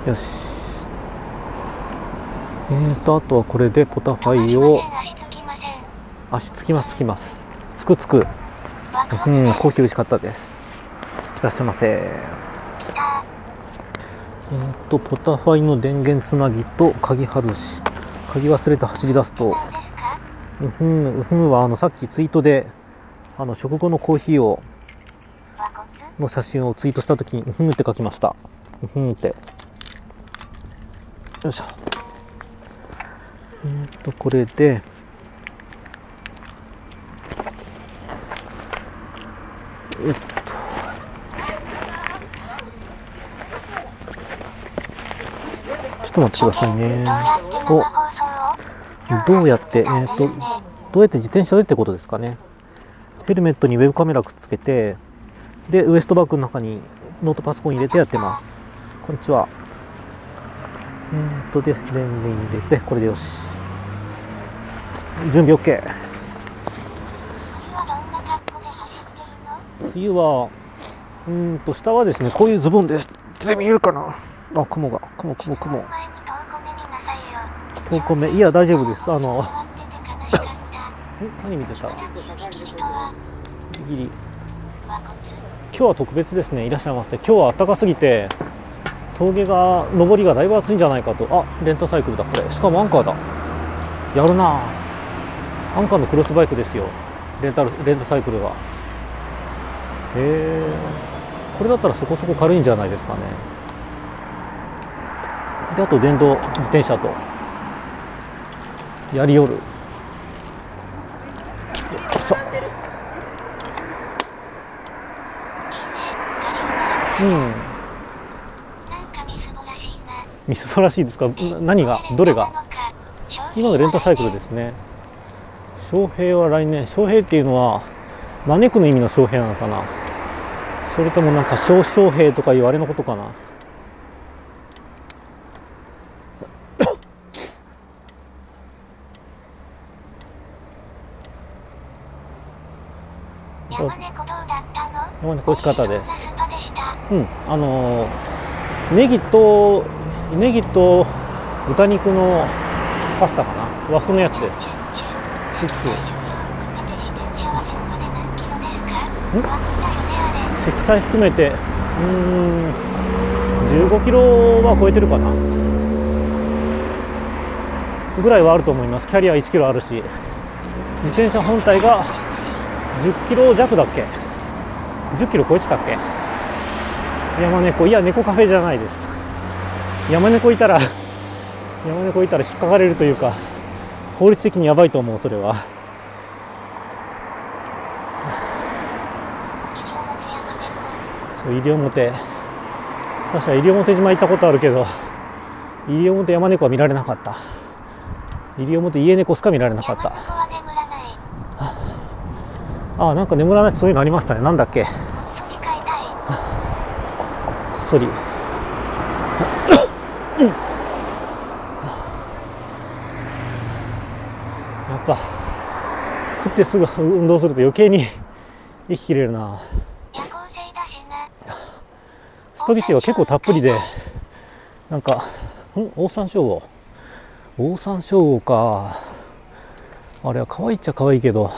よし。あとはこれでポタファイを足つきます。つく。コーヒー美味しかったです。いらっしゃいませ。ポタファイの電源つなぎと鍵外し、鍵忘れて走り出すと、はさっきツイートで食後のコーヒーの写真をツイートしたときにって書きました。ってよいしょ。これでちょっと待ってくださいね。どうやって自転車でってことですかね。ヘルメットにウェブカメラくっつけて、でウエストバッグの中にノートパソコン入れてやってます。こんにちは。で電源入れて、これでよし。準備 OK。冬は下はですね、こういうズボンです。見えるかな。雲。遠く目、いや大丈夫です。何見てた？ギリ。今日は特別ですね。いらっしゃいませ。今日は暖かすぎて峠が上りがだいぶ暑いんじゃないかと。レンタサイクルだこれ。しかもアンカーだ。やるな。アンカーのクロスバイクですよ。レンタサイクルが。これだったらそこそこ軽いんじゃないですかね。であと電動自転車とやりよる。みすぼらしいですか。何がどれが。今のレンタサイクルですね。翔平は来年。翔平っていうのは招くの意味の翔平なのかな、それともなんか小翔平とかいうあれのことかな。山猫美味しかったです。ネギと豚肉のパスタかな、和風のやつです。積載含めて15キロは超えてるかなぐらいはあると思います。キャリア1キロあるし、自転車本体が10キロ弱だっけ、10キロ超えてたっけ。山猫、いや猫カフェじゃないです。山猫いたら引っかかれるというか、法律的にやばいと思う。それは西表、確か西表島行ったことあるけど、西表山猫は見られなかった。西表家猫しか見られなかった。なんか眠らない、そういうのありましたね。なんだっけ、こっそりやっぱ食ってすぐ運動すると余計に息切れるな。スパゲティは結構たっぷりで、なんかオオサンショウウオか。あれは可愛いっちゃ可愛いけど、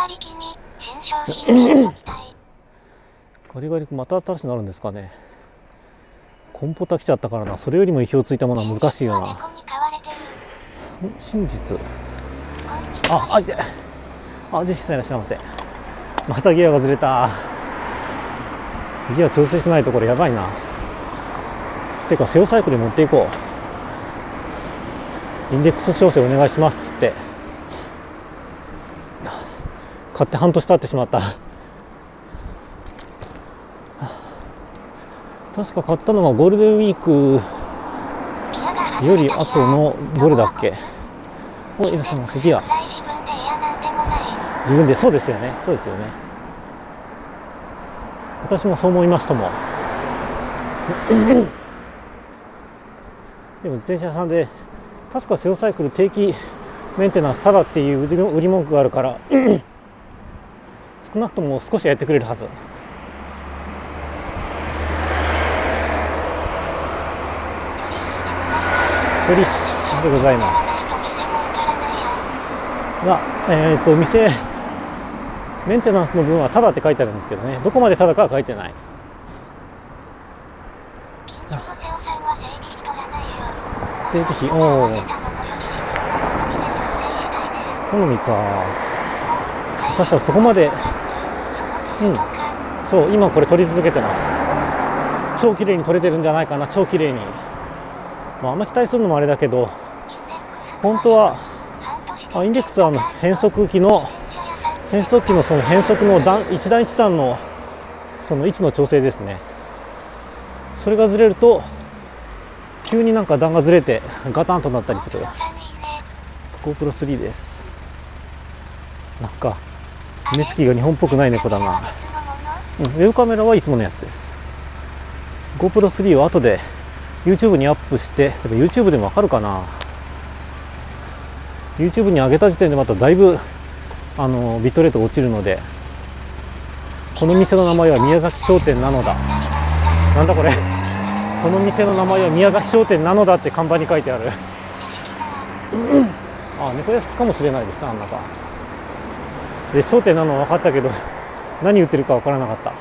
ガリガリ君また新しくなるんですかね。コンポタ来ちゃったからな。それよりも意表ついたものは難しいよな。真実。ぜひさんいらっしゃいませ。またギアがずれた。ギア調整しないとこれやばいな。てかセオサイクルに持っていこう。インデックス調整お願いしますっつって買って半年経ってしまった。確か買ったのがゴールデンウィークより後のどれだっけ。いらっしゃいませ。ギア自分で。そうですよね。私もそう思いますとも。でも自転車屋さんで確かセオサイクル定期メンテナンスただっていう売り文句があるから少なくとも少しやってくれるはず。 処理でございますが、店メンテナンスの分はタダって書いてあるんですけどね、どこまでタダかは書いてない。整備費、おお、好みか。確かそこまで、そう、今これ撮り続けてます。超綺麗に撮れてるんじゃないかな、超綺麗に。まあ、あんま期待するのもあれだけど、本当はインデックスは変速機のその変速の一段一段のその位置の調整ですね。それがずれると急になんか段がずれてガタンとなったりする。 GoPro3 です。なんか目つきが日本っぽくない猫だな。ウェブカメラはいつものやつです。 GoPro3 を後で YouTube にアップして、でも YouTube でもわかるかな。 YouTube に上げた時点でまただいぶビットレートが落ちるので、この店の名前は宮崎商店なのだ。なんだこれ、この店の名前は宮崎商店なのだって看板に書いてあるあ、猫屋敷かもしれないです。あん中で商店なのは分かったけど何言ってるか分からなかった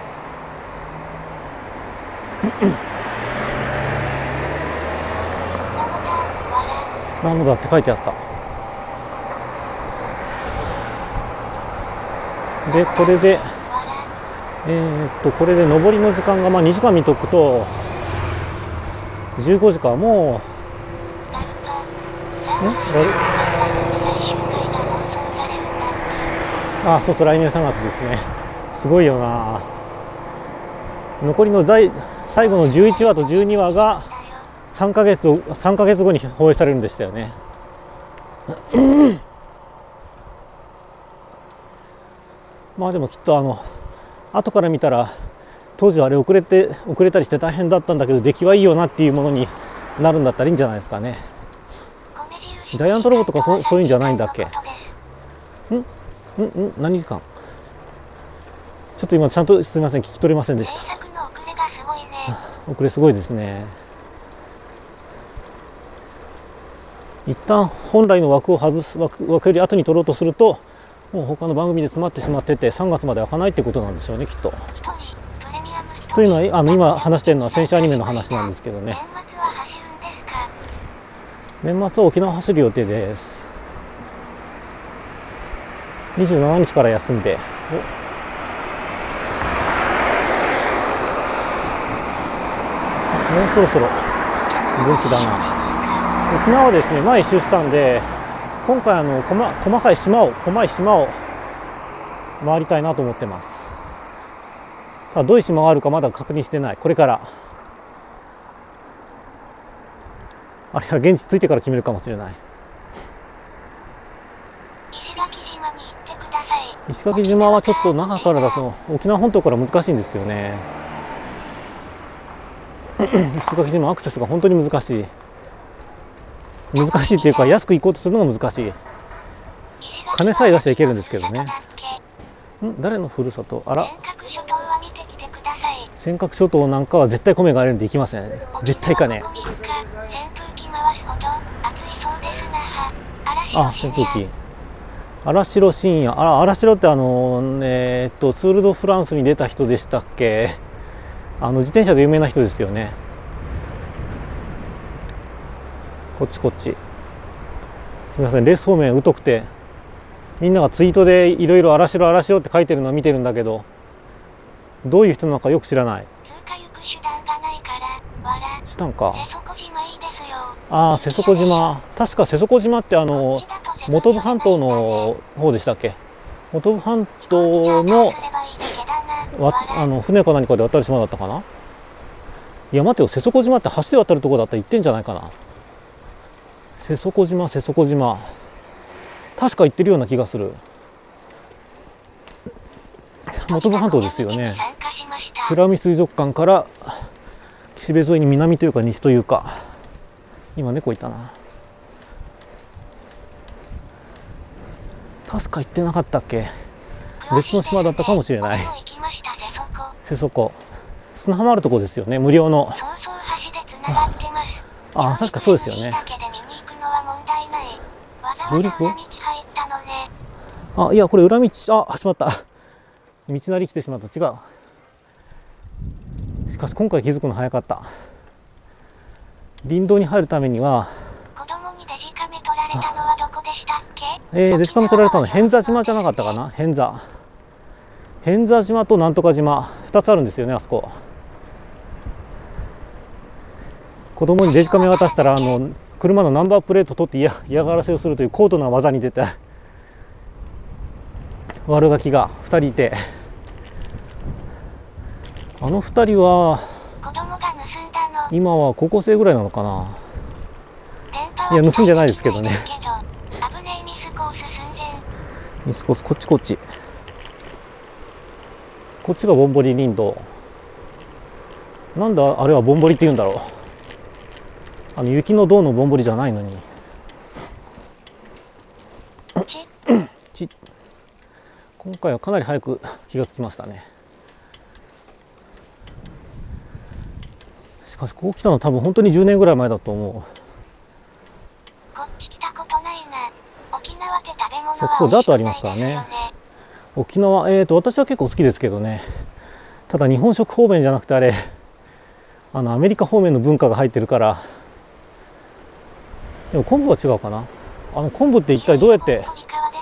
なのだって書いてあった。でこれでこれで上りの時間が2時間見とくと15時か。もうそうそう、来年3月ですね。すごいよな。残りの最後の11話と12話が3ヶ月後に放映されるんでしたよねまあでもきっと後から見たら当時はあれ遅れたりして大変だったんだけど出来はいいよなっていうものになるんだったらいいんじゃないですかね。ジャイアントロボとかそういうんじゃないんだっけ。何時間ちょっと今ちゃんとすみません、聞き取れませんでした。遅れすごいですね。一旦本来の枠より後に取ろうとするともう他の番組で詰まってしまってて3月まで開かないってことなんでしょうね、きっと。というのは今話しているのは戦車アニメの話なんですけどね。年末は沖縄走る予定です。27日から休んで、もうそろそろ元気だな。沖縄はですね、前一周したんで今回細い島を回りたいなと思ってます。ただどういう島があるかまだ確認してない。これからあれは現地着いてから決めるかもしれない。石垣島はちょっと那覇からだと沖縄本島から難しいんですよね石垣島アクセスが本当に難しいっていうか、安く行こうとするのが難しい。金さえ出していけるんですけどね。誰のふるさと。あら、尖閣諸島なんかは絶対米があるんで行きません。絶対かね。扇風機。荒城信也。荒城ってツール・ド・フランスに出た人でしたっけ。自転車で有名な人ですよね。こっち。すみません、レース方面疎くてみんながツイートでいろいろ荒城って書いてるのを見てるんだけど、どういう人なのかよく知らない。したんか。瀬底島。確か瀬底島って本部半島の方でしたっけ。本部半島の船か何かで渡る島だったかな。いや待てよ、瀬底島って橋で渡るとこだったら行ってんじゃないかな。瀬底島確か行ってるような気がする。本部半島ですよね。美ら海水族館から岸辺沿いに南というか西というか。今猫いたな。確か行ってなかったっけ。別の島だったかもしれない。瀬底砂浜あるとこですよね、無料の。確かそうですよね。 上陸あ、いやこれ裏道、あ、しまった、道なり来てしまった。違う。しかし今回気づくの早かった。林道に入るためには、 子供にデジカメ取られたのはどこでしたっけ？ デジカメ取られたのは偏座島じゃなかったかな。偏座島となんとか島2つあるんですよね、あそこ。子供にデジカメ渡したら車のナンバープレート取って嫌がらせをするという高度な技に出て悪ガキが2人いて、あの2人は今は高校生ぐらいなのかな。いや盗んでないですけどね。ミスコース、こっちこっちがぼんぼり林道。なんであれはぼんぼりって言うんだろう。雪の道のぼんぼりじゃないのに。今回はかなり早く気がつきましたね。しかしこう来たの多分本当に10年ぐらい前だと思う。 こっち来たことないな。沖縄って食べ物はそう、ここダートありますからね。沖縄、私は結構好きですけどね。ただ日本食方面じゃなくてあれアメリカ方面の文化が入ってるから。でも昆布は違うかな。昆布って一体どうやって。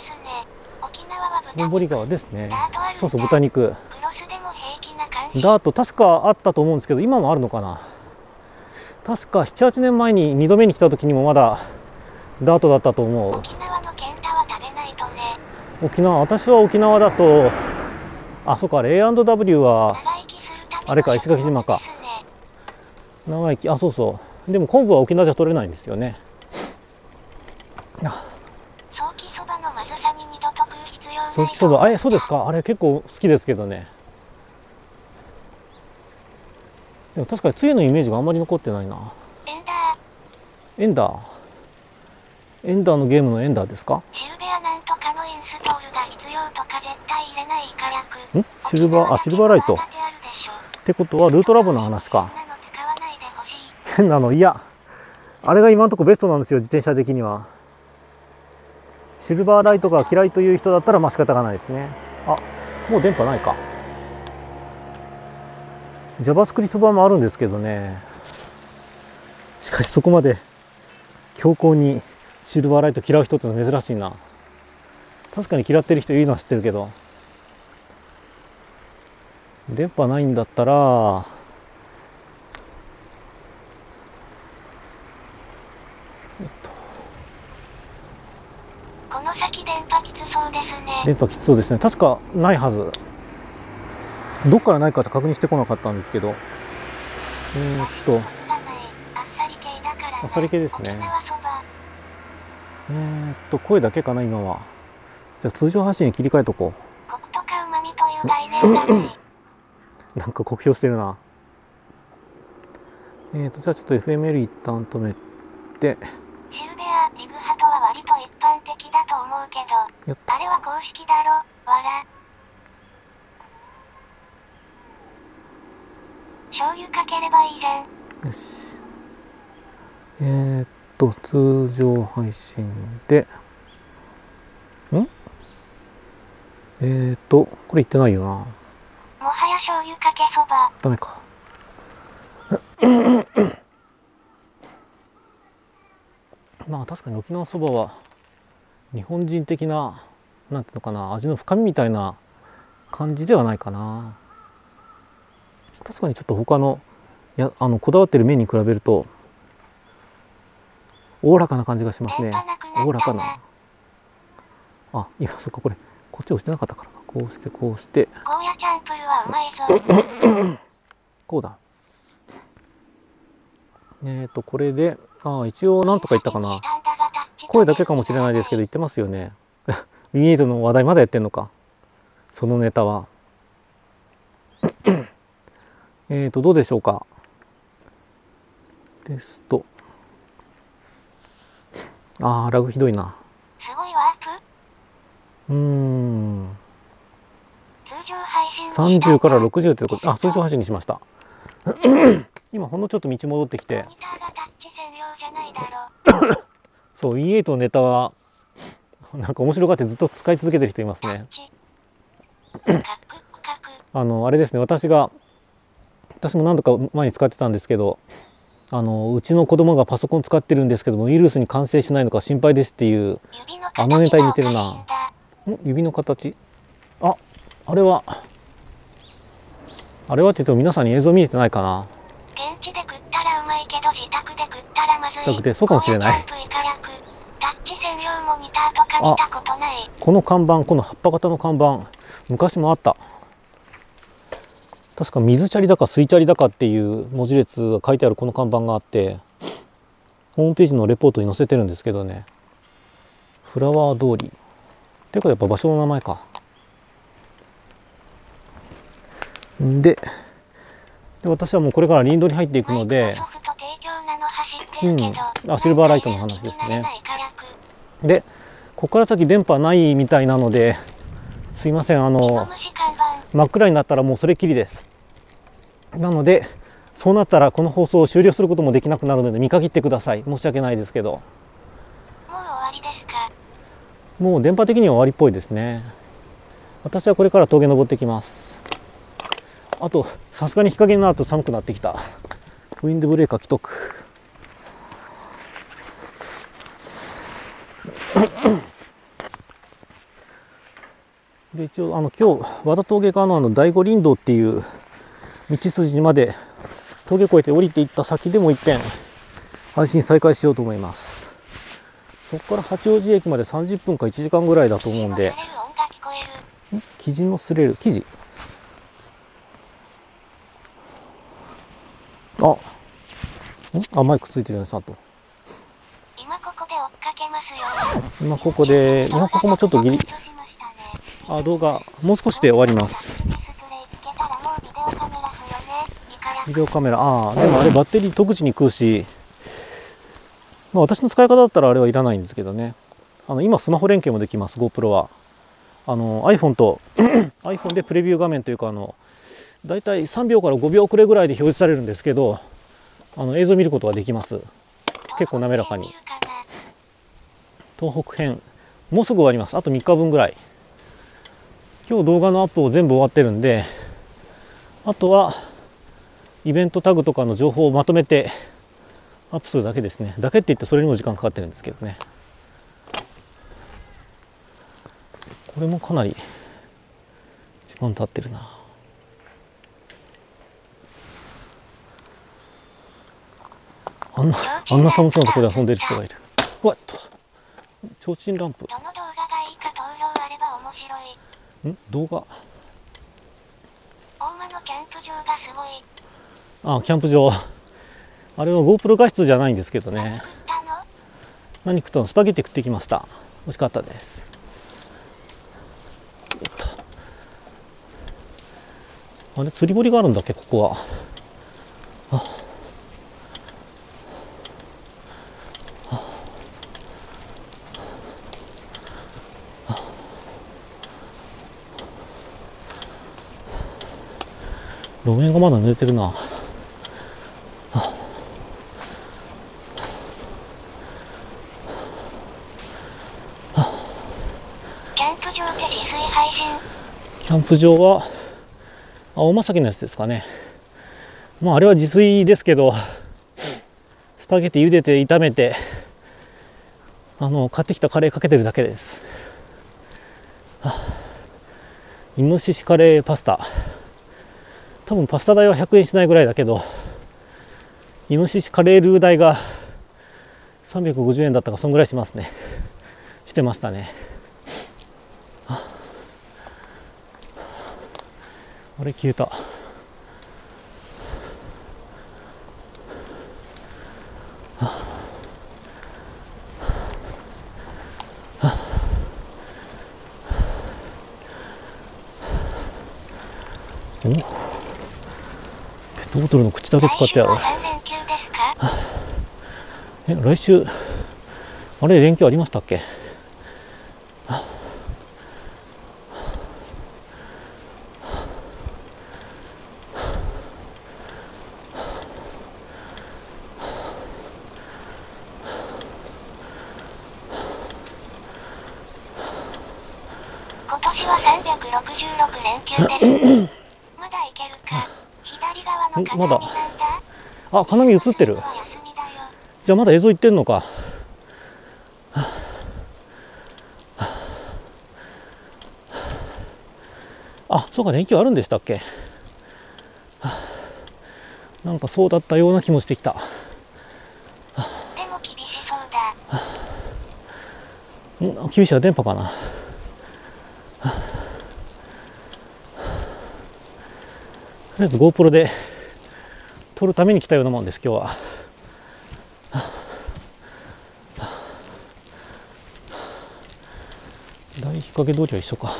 ぼんぼり川ですね。そうそう、豚肉。ダート確かあったと思うんですけど、今もあるのかな。確か7、8年前に2度目に来た時にもまだダートだったと思う。 沖縄のケンタは食べないとね。 沖縄、私は沖縄だと、あ、そっか、A&W はあれか、石垣島か。長生き、あ、そうそう。でも昆布は沖縄じゃ取れないんですよね。ソーキそば、そうですか。あれ結構好きですけどね。でも確かにつゆのイメージがあんまり残ってないな。エンダーのゲームのエンダーですか？ シルベアなんとかのインストールが必要とか絶対入れない火薬。 シルバーライトってことはルートラボの話か。変なの、いやあれが今のところベストなんですよ、自転車的には。シルバーライトが嫌いという人だったらまあ仕方がないですね。あ、もう電波ないか。 JavaScript 版もあるんですけどね。しかしそこまで強硬にシルバーライト嫌う人ってのは珍しいな。確かに嫌ってる人いるのは知ってるけど、電波ないんだったらこの先電波きつそうですね。 電波きつそうですね。確かないはず。どっからないか確認してこなかったんですけど、あっさり系ですね。声だけかな今は。じゃあ通常発信に切り替えとこう。 コクとか旨味という概念だね。 なんか酷評してるな。じゃあちょっと FML 一旦止めて。 シルベア、リグハトは割と一般的だと思うけど、あれは公式だろ、わら。醤油かければいいじゃん。 よし。通常配信で。これ言ってないよな。もはや醤油かけそば。 ダメか。まあ確かに沖縄そばは日本人的な、なんていうのかな、味の深みみたいな感じではないかな。確かにちょっと他のこだわってる麺に比べるとおおらかな感じがしますね。おおらかな。あ、今そっか、こっち押してなかったからか。こうしてこうして。 ゴーヤチャンプルはうまいぞ。 こうだ。これで一応なんとか言ったかな。声だけかもしれないですけど言ってますよね。ミニエイトの話題まだやってんのか、そのネタは。どうでしょうか。テスト。ラグひどいな。 すごいワープ。通常配信 30から60ってとこ。通常配信にしました。今ほんのちょっと道戻ってきて。そう、E8 のネタはなんか面白がってずっと使い続けてる人いますね。あれですね、私も何度か前に使ってたんですけど、うちの子供がパソコン使ってるんですけども、ウイルスに感染しないのか心配ですっていう、ネタに似てるな。指の形、あれはって言っても皆さんに映像見えてないかな。 現地で食ったらうまいけど自宅で食ったらまずい。 自宅でそうかもしれない。 タッチ専用モニターとか見たことない。 この看板、この葉っぱ型の看板、昔もあった。確か水チャリだか水チャリだかっていう文字列が書いてあるこの看板があって、ホームページのレポートに載せてるんですけどね。フラワー通りってことはやっぱ場所の名前か。で私はもうこれから林道に入っていくので、シルバーライトの話ですね。でここから先電波ないみたいなので、すいません、真っ暗になったらもうそれきりです。なのでそうなったらこの放送を終了することもできなくなるので見限ってください。申し訳ないですけど。 もう終わりですか？ もう電波的には終わりっぽいですね。私はこれから峠登ってきます。あとさすがに日陰になると寒くなってきた。ウィンドブレーカー着とく。で一応今日和田峠側の第五林道っていう道筋まで峠越えて降りていった先でも一遍配信再開しようと思います。そこから八王子駅まで30分か1時間ぐらいだと思うんで。生地の擦れる生地、マイクついてるよね、ちゃんと。 今ここで追っかけますよ。 今ここもちょっとギリ。動画もう少しで終わります。ビデオカメラ、でもあれバッテリー特地に食うし、私の使い方だったらあれはいらないんですけどね。今スマホ連携もできます。 GoPro はiPhone とiPhone でプレビュー画面というかだいたい3秒から5秒遅れぐらいで表示されるんですけど、映像を見ることができます。結構滑らかに。東北編もうすぐ終わります。あと3日分ぐらい。今日動画のアップを全部終わってるんで、あとはイベントタグとかの情報をまとめてアップするだけですね。だけって言ってそれにも時間かかってるんですけどね。これもかなり時間経ってるな。あんな寒そうなところで遊んでる人がいる。わっと提灯ランプ。 どの動画がいいか投票あれば面白い。 動画。 大間のキャンプ場がすごい。 キャンプ場。あれは GoPro 画質じゃないんですけどね。何食ったの？スパゲッティ食ってきました。美味しかったです。あれ釣り堀があるんだっけ、ここは。路面がまだ濡れてるな。 キャンプ場で自炊配信。 キャンプ場は大間崎のやつですかね。あれは自炊ですけど、スパゲティ茹でて炒めて買ってきたカレーかけてるだけです。イノシシカレーパスタ。多分パスタ代は100円しないぐらいだけど、イノシシカレールー代が350円だったか、そんぐらいしますね。してましたね。あれ消えた。ペットボトルの口だけ使ってやろう。来週あれ連休ありましたっけ？ は366連休です。まだ行けるか。左側の金網なんだ。 あ、金網映ってる。 お休みだよ。 じゃあまだ映像行ってんのか。あ、そうか、連休あるんでしたっけ。なんかそうだったような気もしてきた。 でも厳しそうだ。 厳しいは電波かな。とりあえず GoPro で撮るために来たようなもんです、今日は。大日陰通りは一緒か。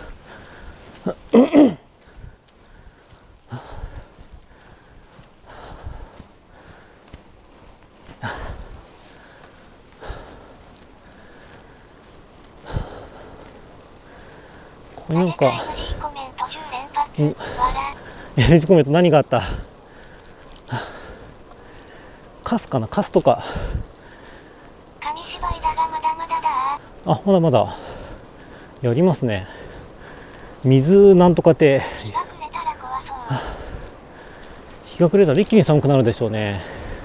これなんか、NG コメント何があった？カスかな、カスとか。 紙芝居だがまだまだだ。 あ、まだまだやりますね。水なんとかって日が暮れたら怖そう。 日が暮れたら一気に寒くなるでしょうね。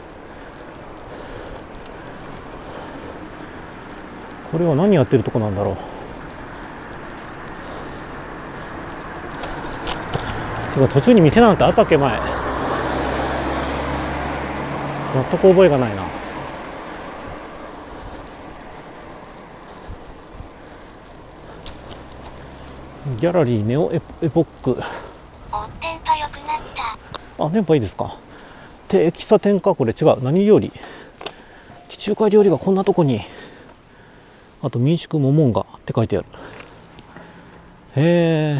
これは何やってるとこなんだろう。てか途中に店なんてあったっけ、前。全く覚えがないな。ギャラリーネオエポック。 お、電波良くなった。 あ、電波いいですか。喫茶店か、これ違う。何料理？地中海料理がこんなとこに。あと民宿モモンガって書いてある。へえ。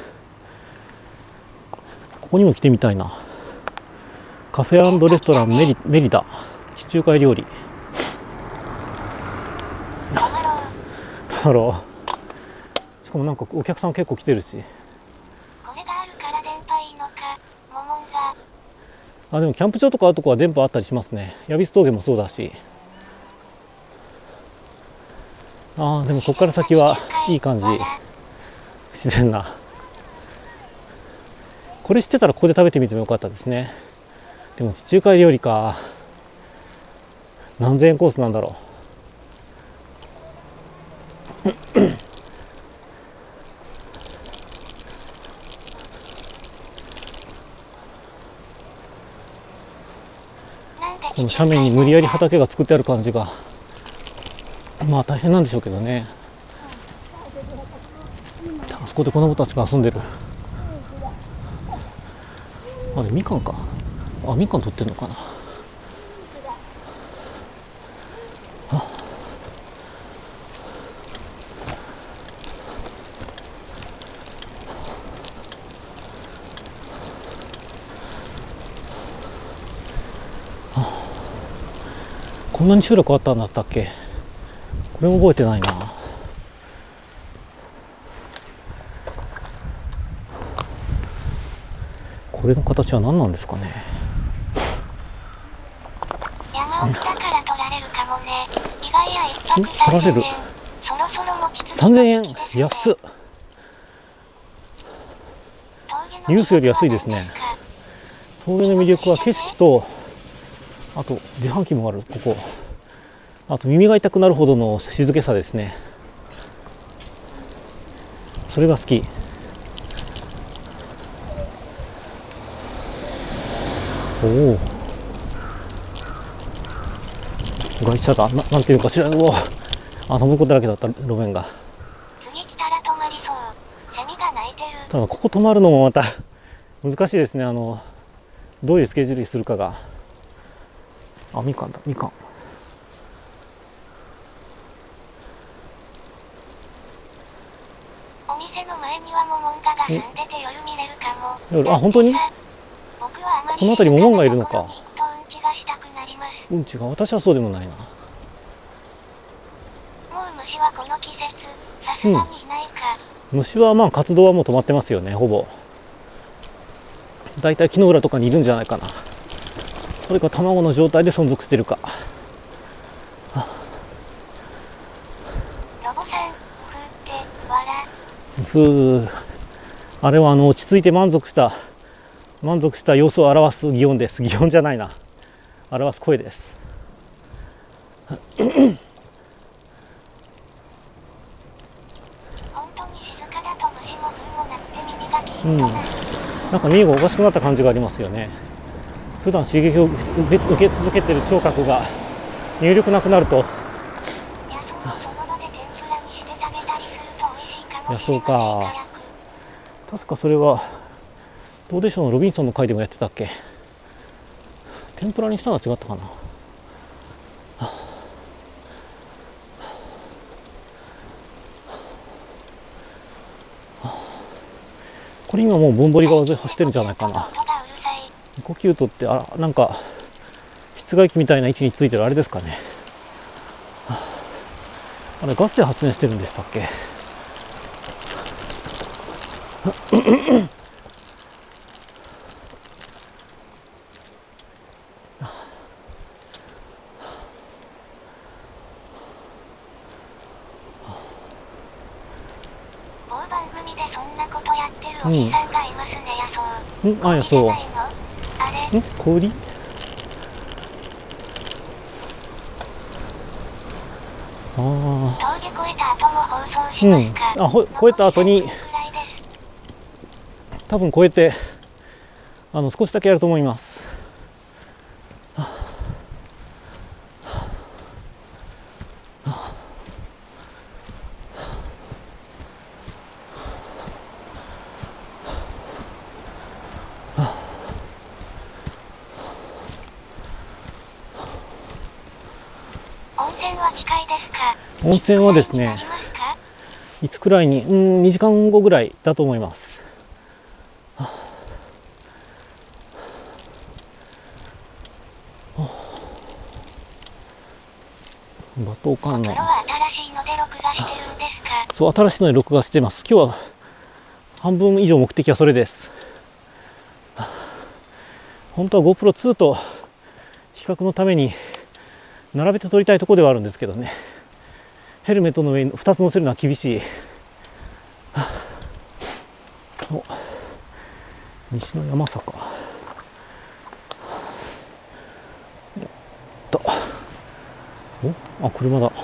ここにも来てみたいな。カフェ&レストランメリダ。地中海料理。だろう。しかもなんかお客さん結構来てるし。 これがあるから電波いいのか。モモンガ。 あ、でもキャンプ場とかあるとこは電波あったりしますね。ヤビス峠もそうだし。あー、でもここから先はいい感じ。自然な。これ知ってたらここで食べてみてもよかったですね。でも地中海料理か。何千円コースなんだろう。この斜面に無理やり畑が作ってある感じが、まあ大変なんでしょうけどね。あそこで子供たちが遊んでる。あれみかんか。あ、みかん取ってるのかな。こんなに集落あったんだったっけ。これも覚えてないな。これの形は何なんですかね。 山奥だから取られるかもね。意外や一泊取られる。 そろそろ持ちつつ 3000円。安っ。ニュースより安いですね。峠の魅力は景色と、あと自販機もある、ここ。あと耳が痛くなるほどの静けさですね。それが好き。おお。外車だ。なんていうのか知らない。うわ、登ることだらけだった路面が。 次来たら止まりそう。セミが鳴いてる。 ただここ止まるのもまた難しいですね。どういうスケジュールにするかが。あ、みかんだ、みかん。 お店の前にはモモンガが住んでて夜見れるかも。 夜、あ、本当に？ 僕はあまりこの辺りモモンガいるのか。 うんちがしたくなります。 うんちが、私はそうでもないな。 もう虫はこの季節、さすがにいないか。 虫はまあ活動はもう止まってますよね、ほぼ。だいたい木の裏とかにいるんじゃないかな。それか卵の状態で存続してるか。 ロボさん、ふーって、わら。 ふふう。あれは落ち着いて満足した様子を表す擬音です。擬音じゃないな、表す声です。 本当に静かだと虫も風もなくて耳がキーンとなる。 なんか耳がおかしくなった感じがありますよね。普段刺激を受け続けている聴覚が入力なくなると。野草か。確かそれはどうでしょうのロビンソンの回でもやってたっけ。天ぷらにしたのは違ったかな。これ今もうぼんぼり川沿い走ってるんじゃないかな。エコキュートってなんか室外機みたいな位置についてるあれですかね。あれガスで発電してるんでしたっけ。 某番組でそんなことやってるおじさんがいますね。 野草。 あれ氷。 峠越えた後も放送しますか。 越えた後に多分越えて少しだけやると思います。 温泉は近いですか。 温泉はですね、いつくらいに2時間後ぐらいだと思います。馬頭観音。そう、新しいので録画してます。今日は半分以上目的はそれです。本当は GoPro2 と比較のために並べて撮りたいところではあるんですけどね、ヘルメットの上に2つ乗せるのは厳しい。お、西の山坂。お、車だ。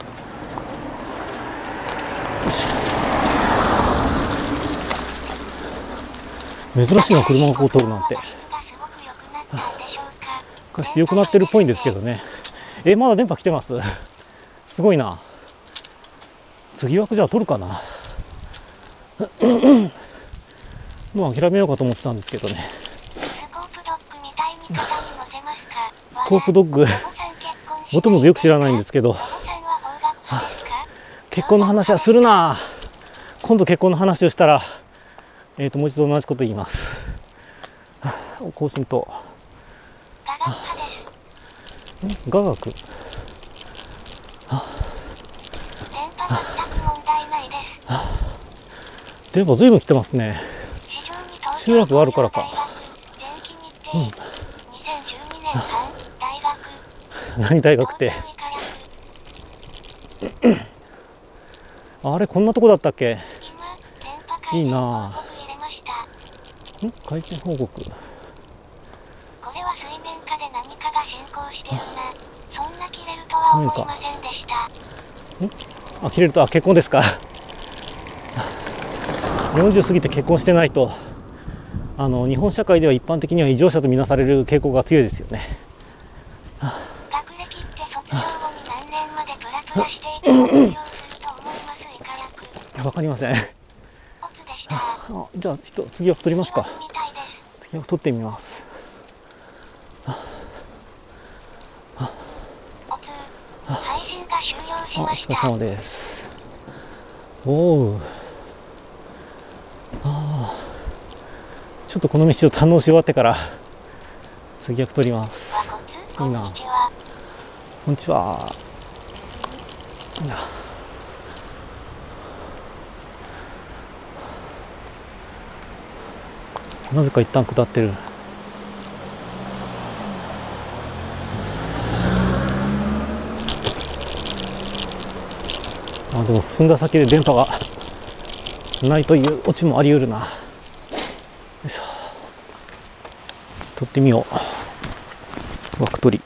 珍しいな、車がこう通るなんて。画質良くなってるっぽいんですけどね。まだ電波来てます。すごいな。次枠じゃあ撮るかな。もう諦めようかと思ってたんですけどね。スコープドッグ、ボトムズよく知らないんですけど、結婚の話はするな。今度結婚の話をしたら、もう一度同じこと言います。更新と雅楽。電波ずいぶん来てますね。集落があるからか。何大学って。あれこんなとこだったっけ。いいな。回転報告。 これは水面下で何かが進行してるな。そんな切れるとは思いませんでした。 切れると、結婚ですか。40過ぎて結婚してないと、日本社会では一般的には異常者とみなされる傾向が強いですよね。 学歴って卒業後に何年までプラプラしていても卒業すると思います。 わかりません。じゃあ次は取りますか。次は取ってみます。お疲れ様です。おお。ちょっとこの道を堪能し終わってから次は取ります。いいな。こんにちは。なぜか一旦下ってる。でも進んだ先で電波がないというオチもあり得るな。よいしょ。取ってみよう。枠取り。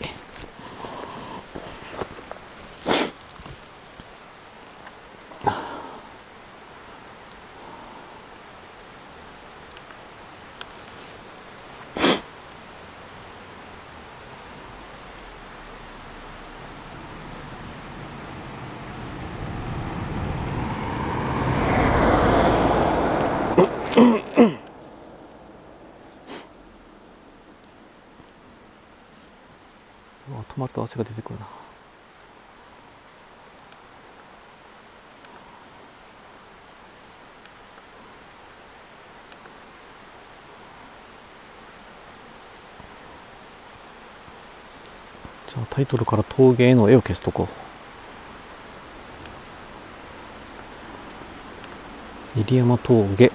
止まると汗が出てくるな。じゃあタイトルから峠への絵を消すとこう。入山峠。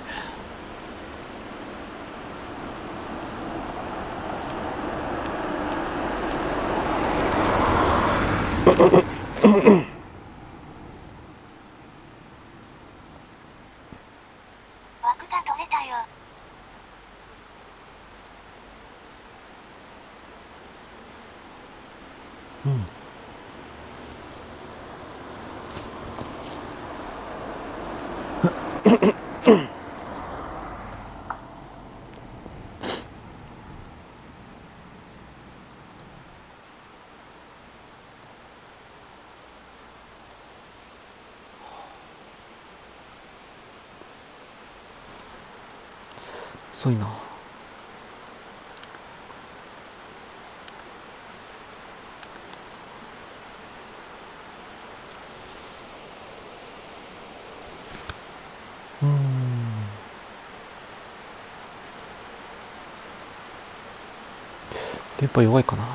枠が取れたよ。 うん。遅いな。電波弱いかな。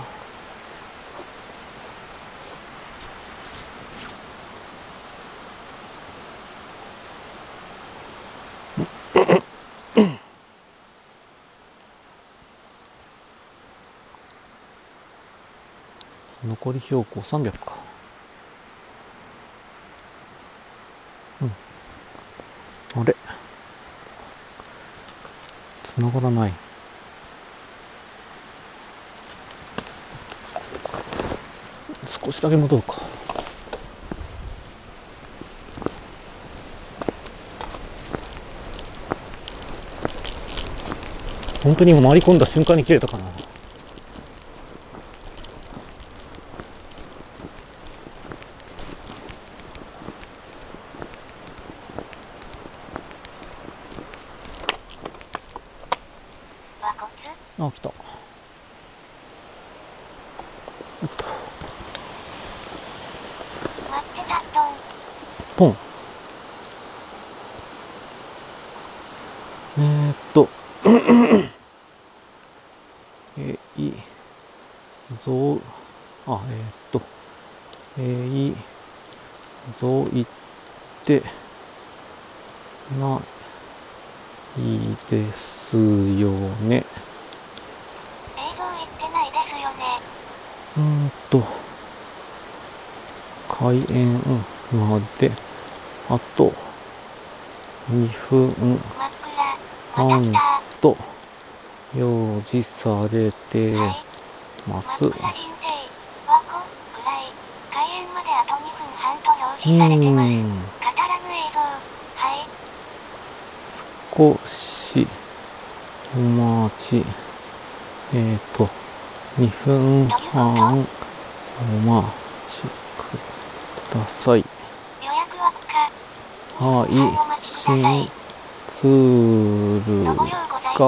残り標高300か。あれ、繋がらない。少しだけ戻るか。本当に今回り込んだ瞬間に切れたかな。あ、来た。 待ってた、ドン。 ポン。いぞう、あ、いぞいってないですよね。 映像行ってないですよね。 開園まであと2分半と表示されてます。 開園まであと2分半と表示されてます。語らぬ映像。はい。 少しお待ち。2分半お待ちください。 予約枠か。 はい、新ツールが表示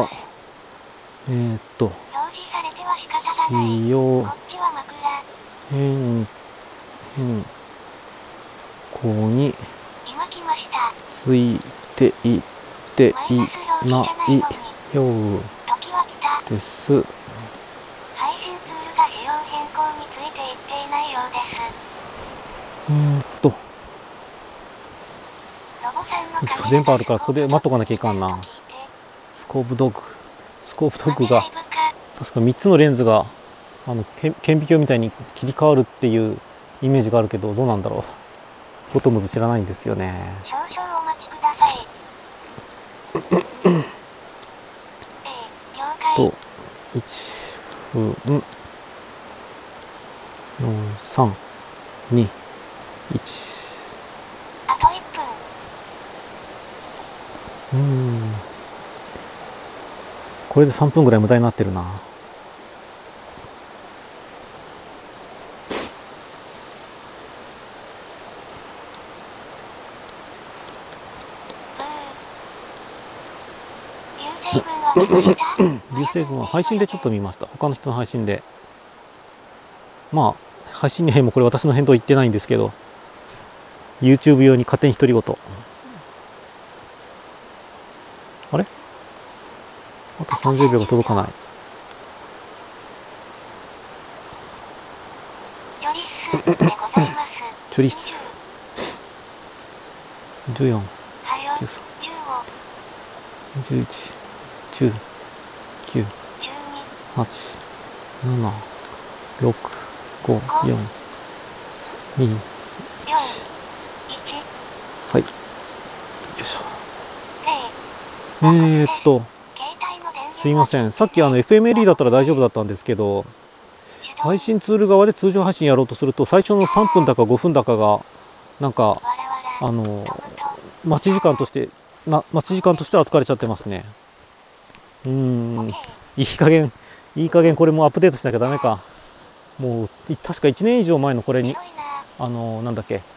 されては仕方がない。 使用こっちは枕。 変更に今来ました。 ついていっていないようです。 配信ツールが仕様変更についていっていないようです。 電波あるからここで待っとかなきゃいかんな。スコープドッグが確か3つのレンズが顕微鏡みたいに切り替わるっていうイメージがあるけど、どうなんだろう。フォトムズ知らないんですよね。 少々お待ちください。 と1分4、3、2、1。 あと1分。 これで3分ぐらい無駄になってるな。流星群は配信でちょっと見ました。他の人の配信で。まあ配信にもこれ私の返答言ってないんですけど、 YouTube 用に勝手に独り言。あれ、あと30秒が届かない。チョリス14、13、11、10、9、8、7、6、5、4、2、1。はい。よいしょ。すいません。さっきFMLE だったら大丈夫だったんですけど、配信ツール側で通常配信やろうとすると、最初の3分だか5分だかがなんか待ち時間として扱われちゃってますね。いい加減これもアップデートしなきゃダメか。もう確か1年以上前のこれになんだっけ、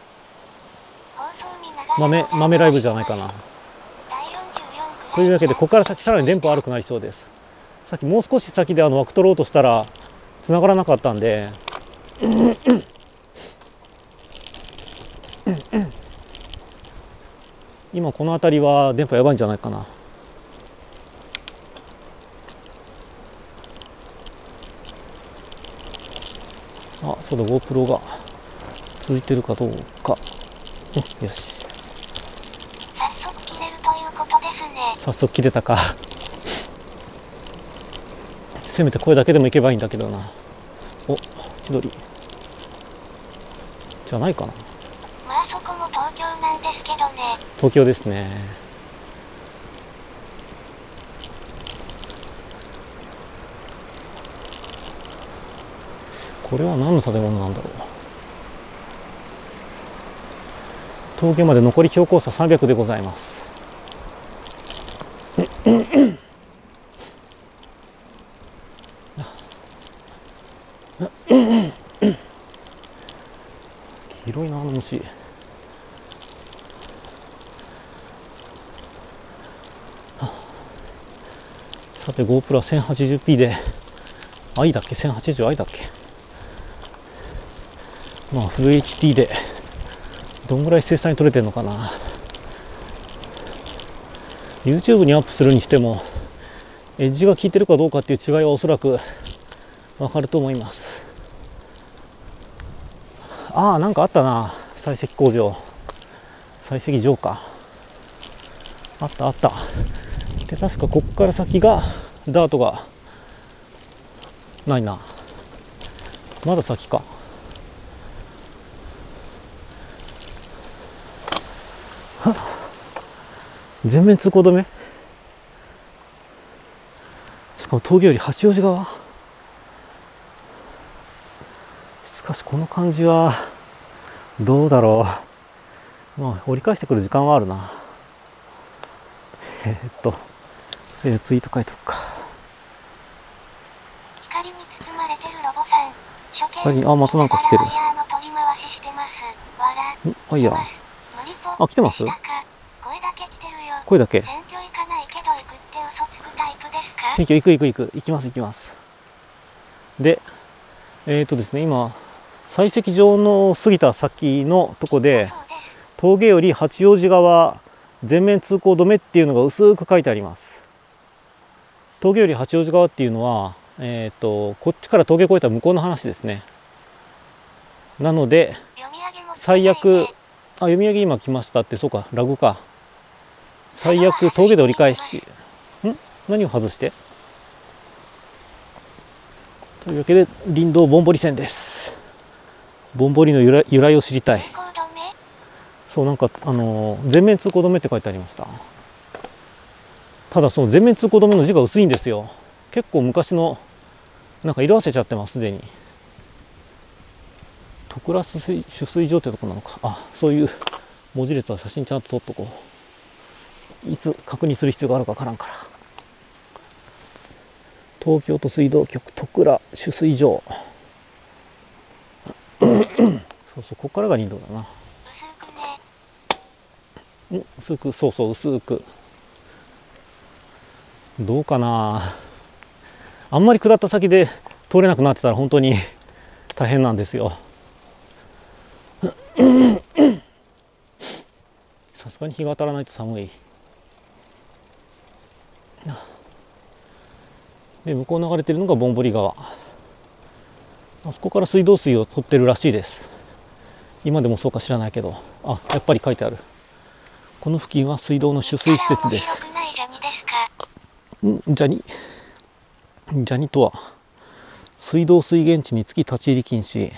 豆ライブじゃないかな。というわけで、ここから先さらに電波悪くなりそうです。さっきもう少し先で枠取ろうとしたら繋がらなかったんで今この辺りは電波やばいんじゃないかな。あ、そうだ、 GoPro が続いてるかどうか。よし、 早速切れるということですね。 早速切れたかせめて声だけでもいけばいいんだけどな。お、千鳥じゃないかな。 まあそこも東京なんですけどね。 東京ですね。これは何の建物なんだろう。峠まで残り標高差300でございます。広いな、あの虫。さて GoPro は 1080p で i だっけ、 1080i だっけ。まあフル HD でどんぐらい精細に撮れてるのかな。 YouTube にアップするにしてもエッジが効いてるかどうかっていう違いはおそらくわかると思います。ああ、なんかあったな、採石工場、採石場か。あったあった。で確かこっから先がダートがないな。まだ先か。全面通行止め。しかも峠より八王子側。しかしこの感じはどうだろう。まあ折り返してくる時間はあるな。ツイート書いとくか。 光に包まれてるロボさん。 光に、あ、またなんか来てる。あ、いや。あ、来てます？声だけ。選挙行かないけど行くって嘘つくタイプですか？選挙行きます。で、ですね、今採石場の過ぎた先のとこで峠より八王子側全面通行止めっていうのが薄く書いてあります。峠より八王子側っていうのは、こっちから峠越えた向こうの話ですね。なので最悪、読み上げ今来ましたって、そうか、ラグか。最悪峠で折り返し、何を外して、というわけで林道ぼんぼり線です。ぼんぼりの由来を知りたい。そう、なんか全面通行止めって書いてありました。 ただその全面通行止めの字が薄いんですよ。結構昔のなんか色あせちゃってますすでに。徳倉取水場ってとこなのか。あ、そういう文字列は写真ちゃんと撮っとこう。いつ確認する必要があるかわからんから。東京都水道局徳倉取水場。そうそう、ここからが林道だな。薄く、そうそう、薄く。どうかな。あんまり下った先で通れなくなってたら本当に大変なんですよ。さすがに日が当たらないと寒い。で、向こう流れてるのがぼんぼり川。あそこから水道水を取ってるらしいです。今でもそうか知らないけど。あ、やっぱり書いてある。この付近は水道の取水施設です。ジャニとは水道水源地につき立ち入り禁止。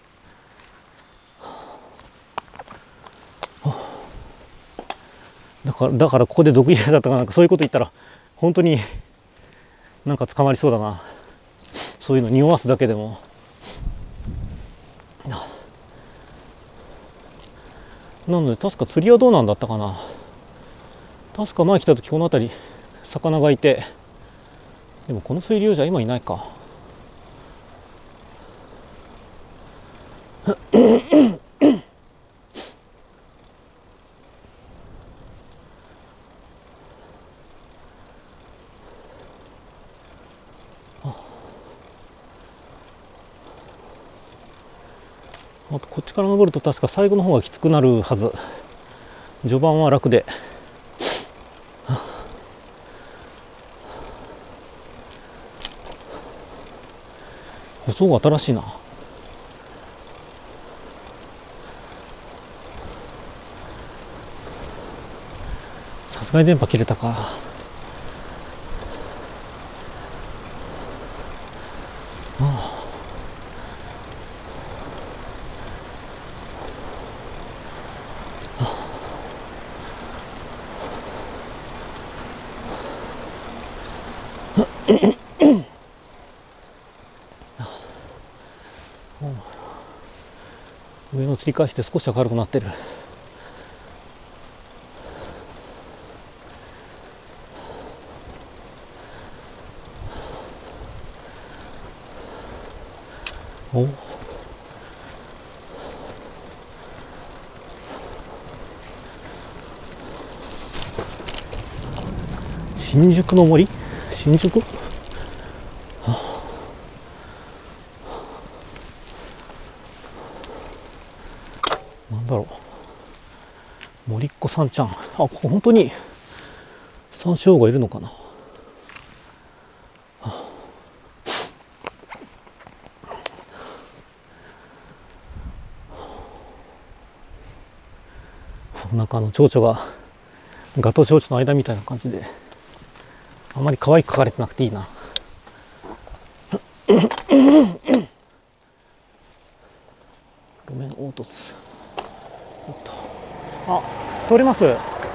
だからここで毒入れだったかなんかそういうこと言ったら本当になんか捕まりそうだな。そういうの匂わすだけでも。なので確か釣りはどうなんだったかな。確か前来た時この辺り魚がいて、でもこの水流じゃ今いないか。あとこっちから登ると確か最後の方がきつくなるはず。序盤は楽で。舗装が新しいな。さすがに電波切れたか。上の吊り返して少し明るくなってる。お、新宿の森？新宿？なんだろう。森っ子さんちゃん。あ、ここ本当に山椒がいるのかな。なんか蝶々がガと蝶々の間みたいな感じで、あまり可愛く描かれてなくていいな。路面凹凸。あ、通ります。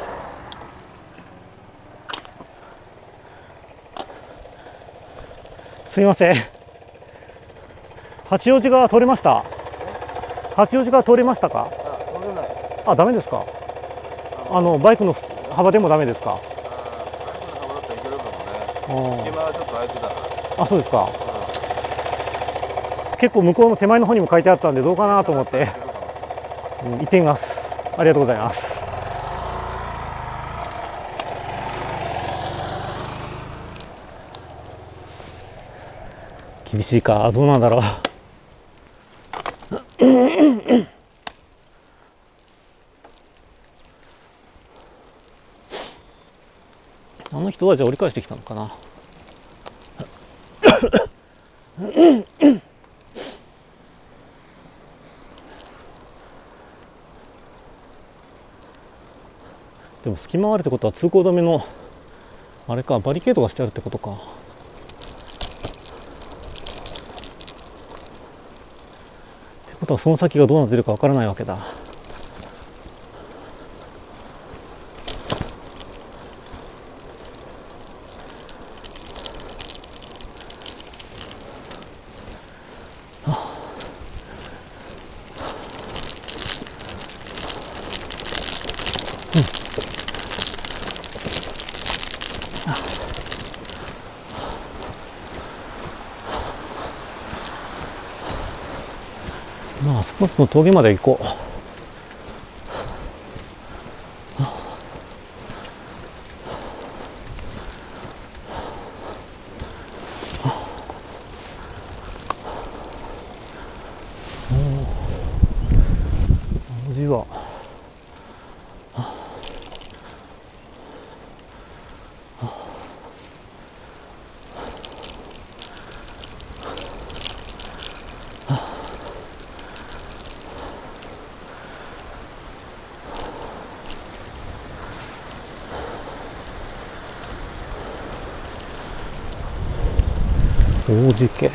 すみません。八王子側通れました。八王子側通れましたか。あ、ダメですか。バイクの幅でもダメですか。 バイクの幅だったらいけるかもね。今はちょっと空いてたから。 あ、そうですか。結構向こうの手前の方にも書いてあったんでどうかなと思って、行ってみます。ありがとうございます。厳しいか、どうなんだろう。あの人はじゃあ折り返してきたのかな。でも隙間あるってことは通行止めのあれか、バリケードがしてあるってことか。ってことはその先がどうなってるかわからないわけだ。 そこの峠まで行こう。青じは王子家。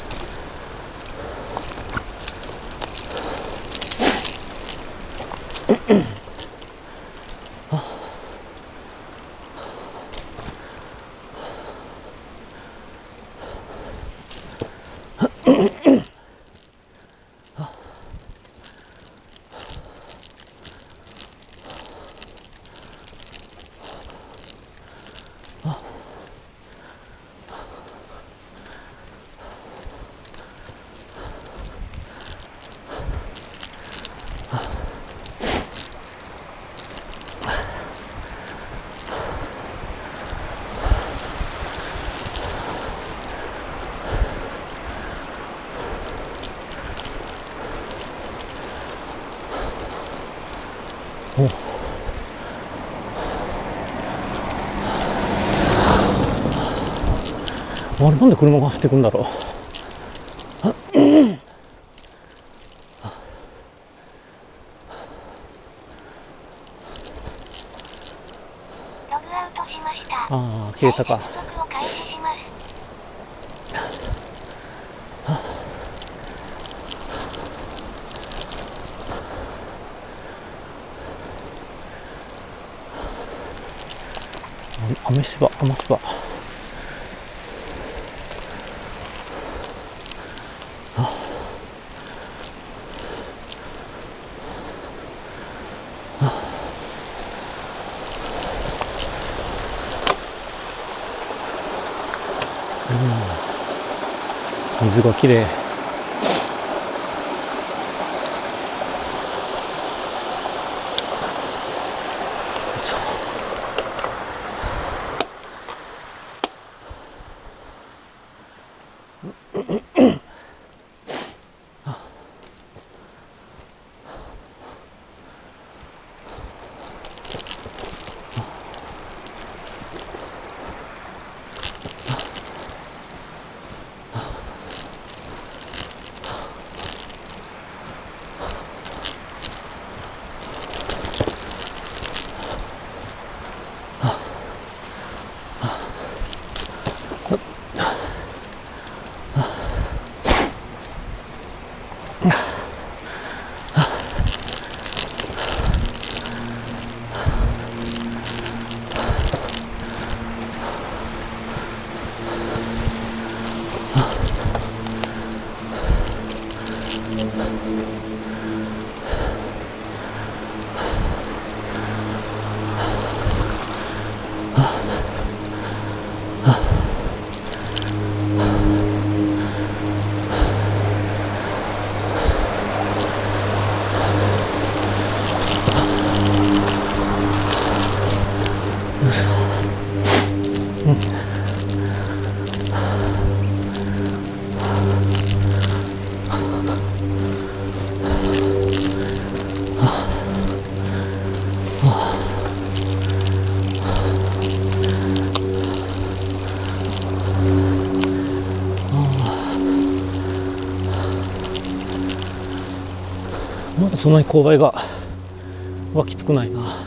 あれなんで車が走っていくんだろう。ああ、切れたか。雨芝。水がきれい。まだそんなに勾配がきつくないな。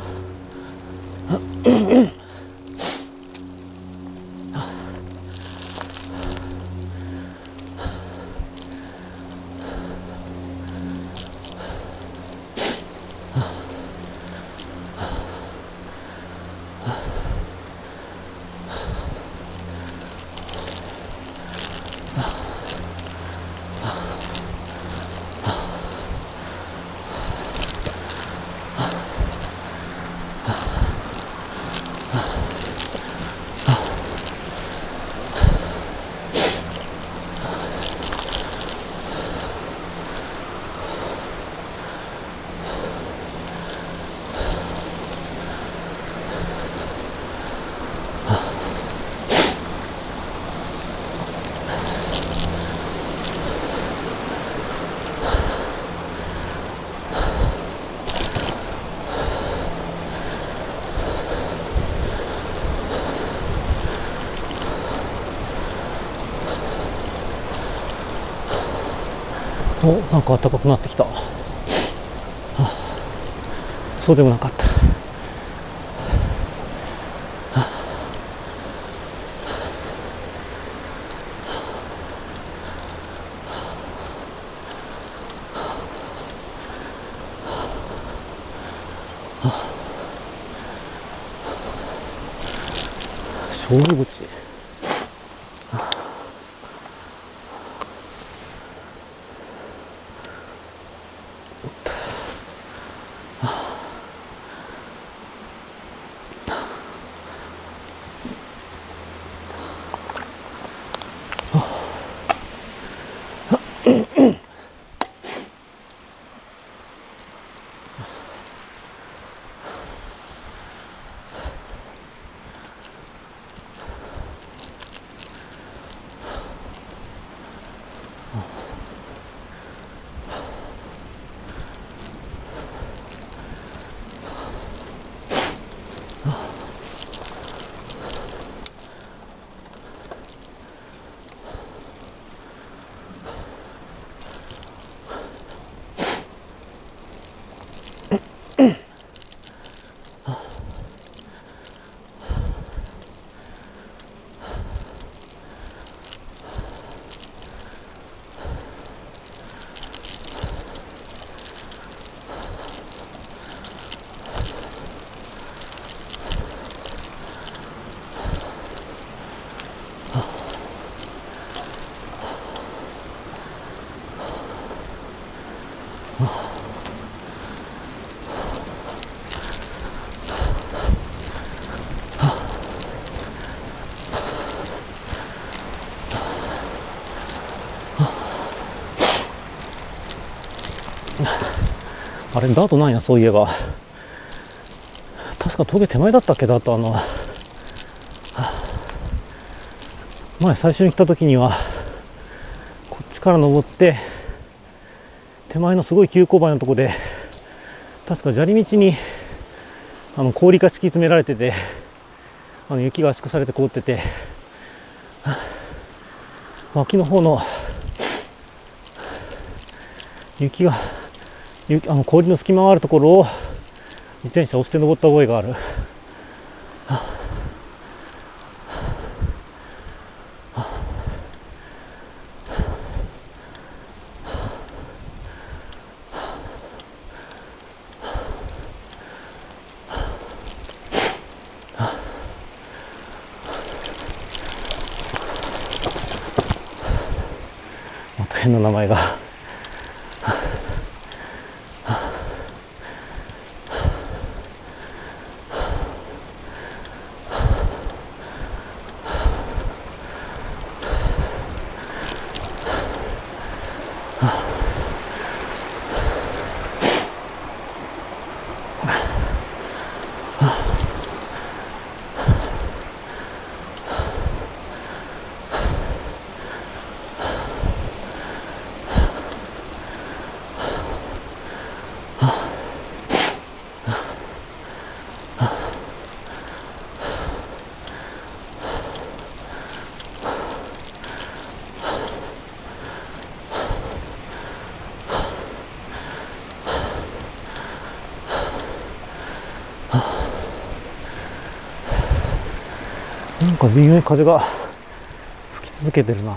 お、なんか暖かくなってきた。そうでもなかった。勝負口。あれダートないな、そういえば。確か峠手前だったっけ、ダート。前最初に来た時にはこっちから登って手前のすごい急勾配のとこで確か砂利道に氷が敷き詰められてて、雪が圧縮されて凍ってて、脇の方の氷の隙間があるところを自転車を押して登った覚えがある。また変な名前が。なんか微妙に風が吹き続けてるな。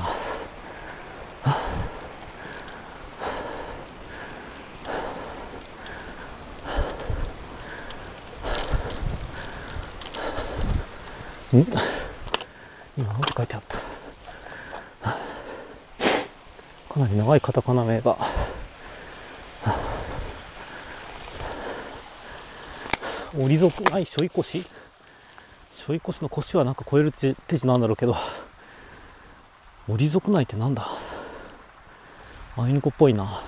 今何て書いてあった。かなり長いカタカナ名が。折り底ないしょい腰。しょい腰の腰はなんか超える手字なんだろうけど、折り底内ってなんだ。アイヌ語っぽいな。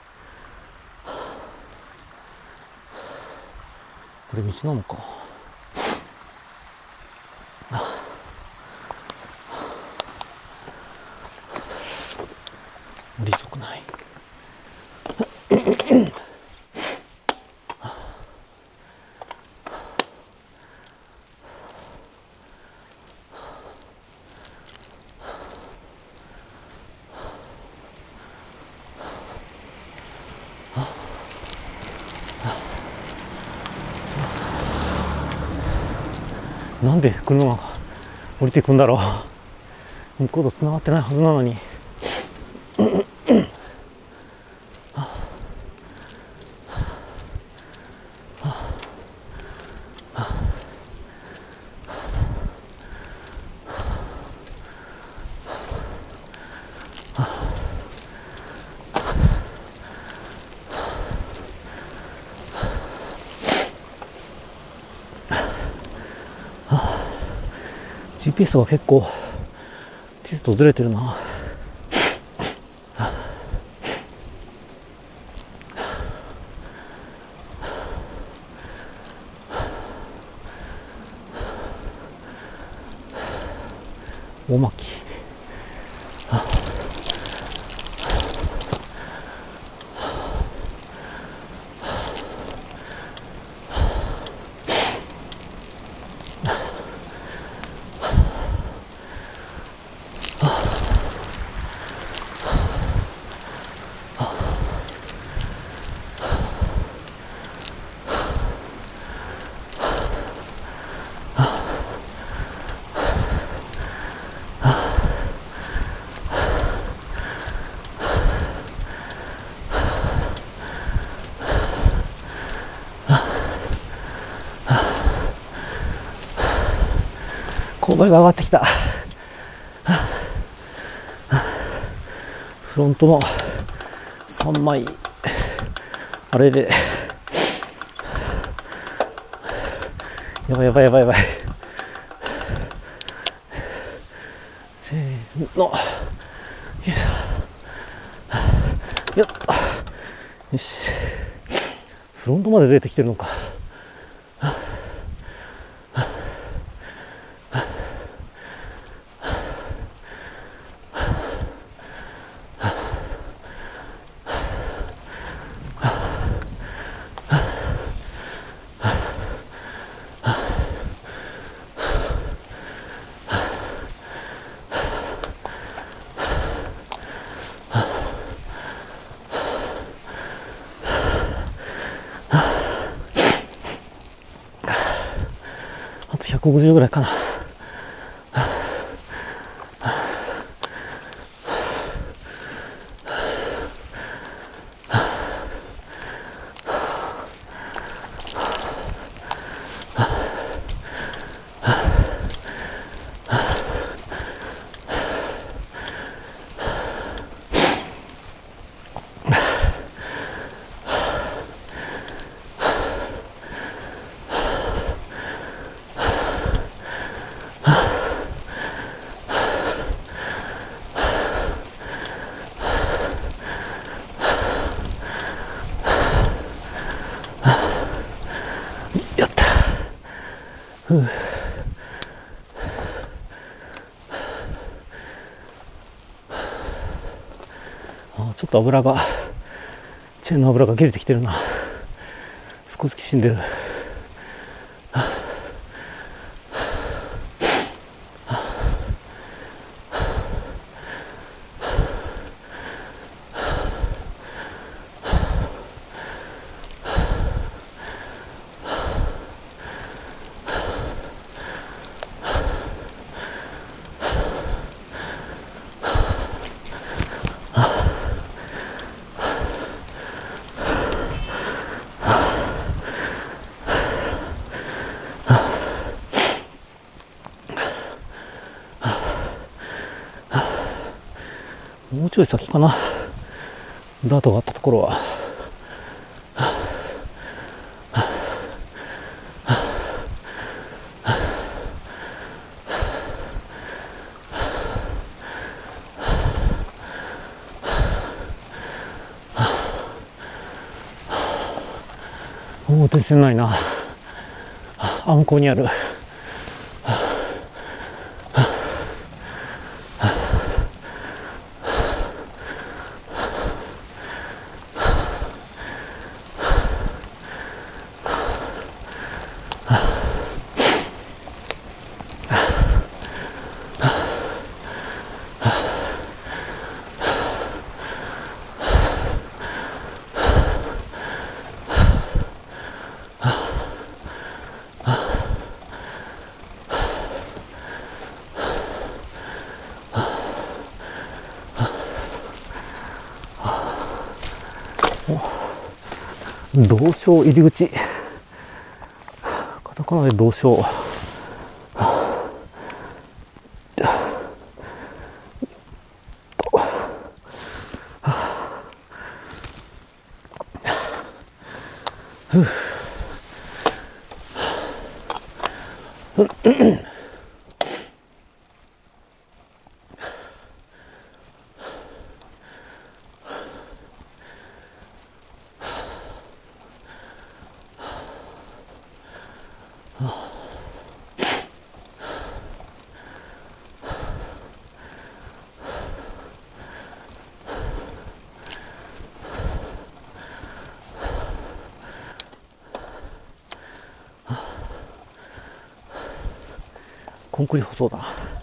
これ道なのか。折り底内。 なんで車が降りていくんだろう。向こうと繋がってないはずなのに。GPS が結構地図とずれてるな。大巻。勾配が上がってきた。フロントの3枚あれでやばいやばいやばいやばい。せーの、よっよし、フロントまで出てきてるのか。あと150ぐらいかな。やった。ちょっと油が、チェーンの油が切れてきてるな。少しきしんでる。もうちょい先かな、ダートがあったところは。もう電線ないな。あ向こうにある。 道章入り口、カタカナで道章。コンクリ舗装だ。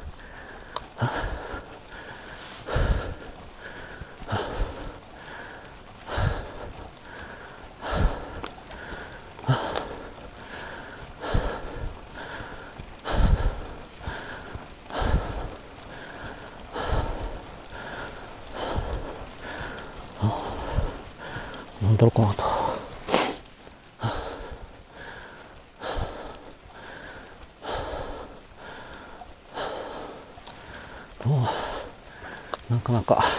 なんだろうこの後。なかなか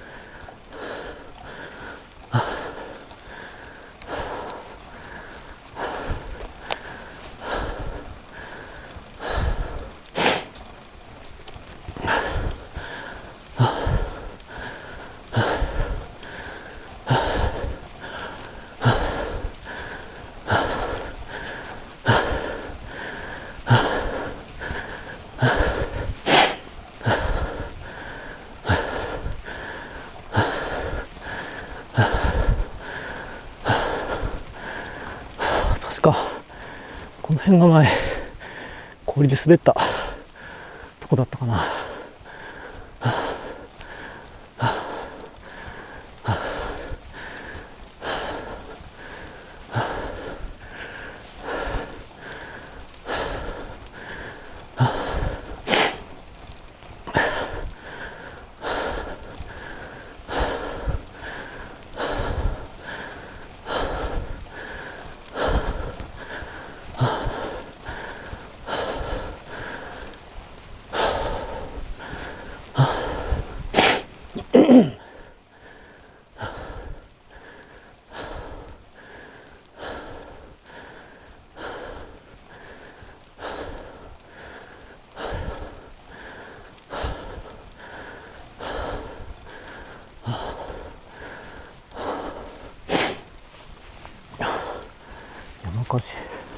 この辺が前氷で滑ったとこだったかな。山火事。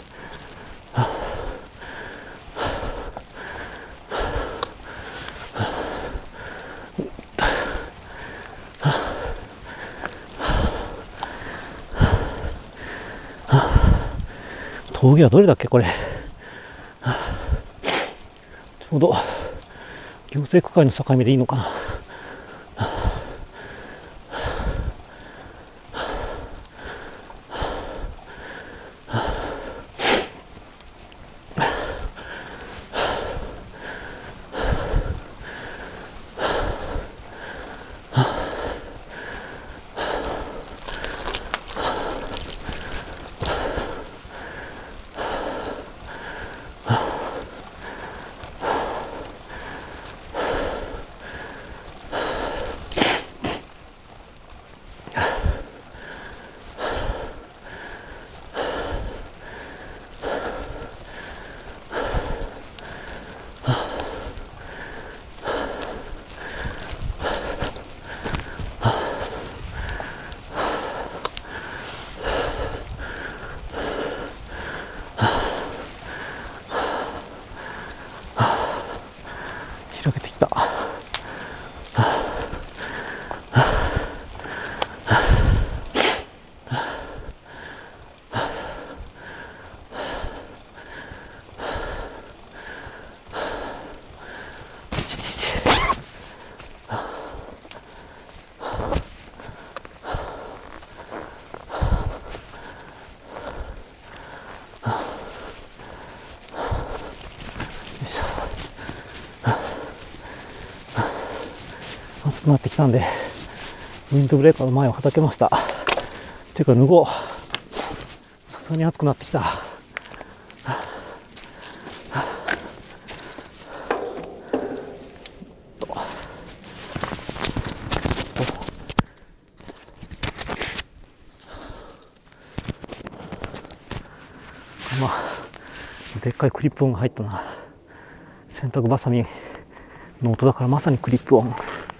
峠はどれだっけこれ。ちょうど行政区間の境目でいいのかな。開けてきた。暑くなってきたんでウィンドブレーカーの前をはたけました。ていうか脱ごう。 すがに暑くなってきた。でっかいクリップ音が入ったな。洗濯バサミの音だからまさにクリップ音。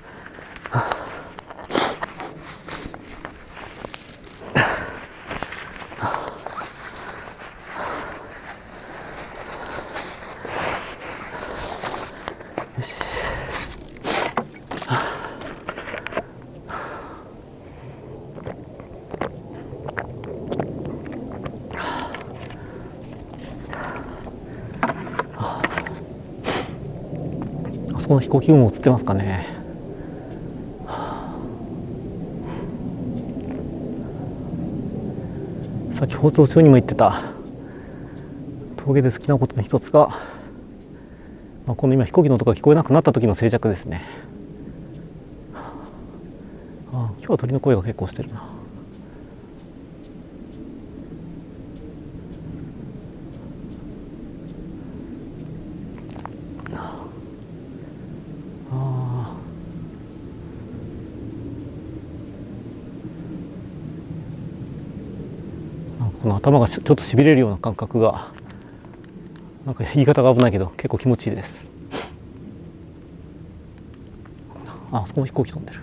よし。あそこの飛行機雲映ってますかね。さっき放送中にも言ってた峠で好きなことの一つが、この今飛行機の音が聞こえなくなった時の静寂ですね。今日は鳥の声が結構してるな。この頭がちょっとしびれるような感覚が、なんか言い方が危ないけど結構気持ちいいです。あそこも飛行機飛んでる。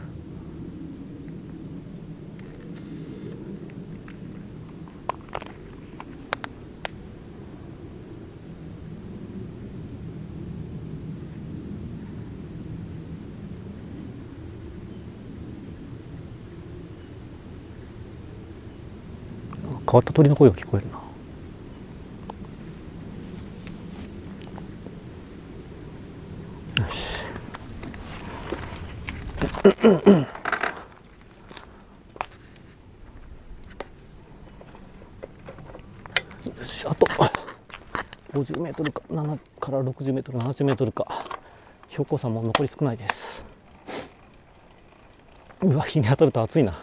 変わった鳥の声が聞こえるな。よし。よし、あと50メートルか7から60メートル、70メートルか。標高差も残り少ないです。うわ、日に当たると暑いな。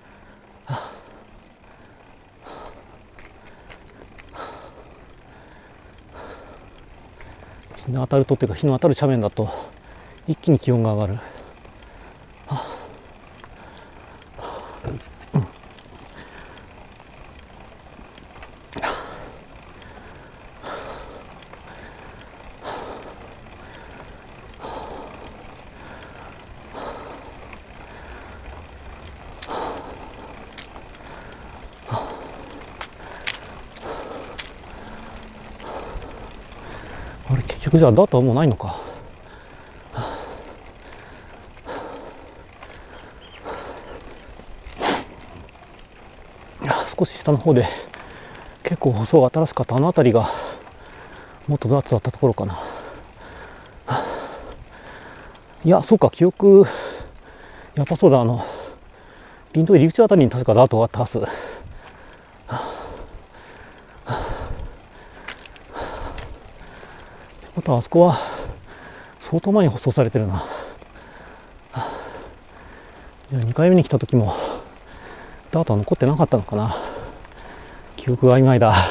日の当たるとっていうか、日の当たる斜面だと一気に気温が上がる。あれ、結局じゃあダートはもうないのか。少し下の方で結構舗装が新しかったあの辺りがもっとダートだったところかな。いや、そうか、記憶やっぱそうだ、ピント入り口あたりに確かダートがあったはず。あとあそこは相当前に舗装されてるな。じゃあ2回目に来た時もダートは残ってなかったのかな。記憶が曖昧だ。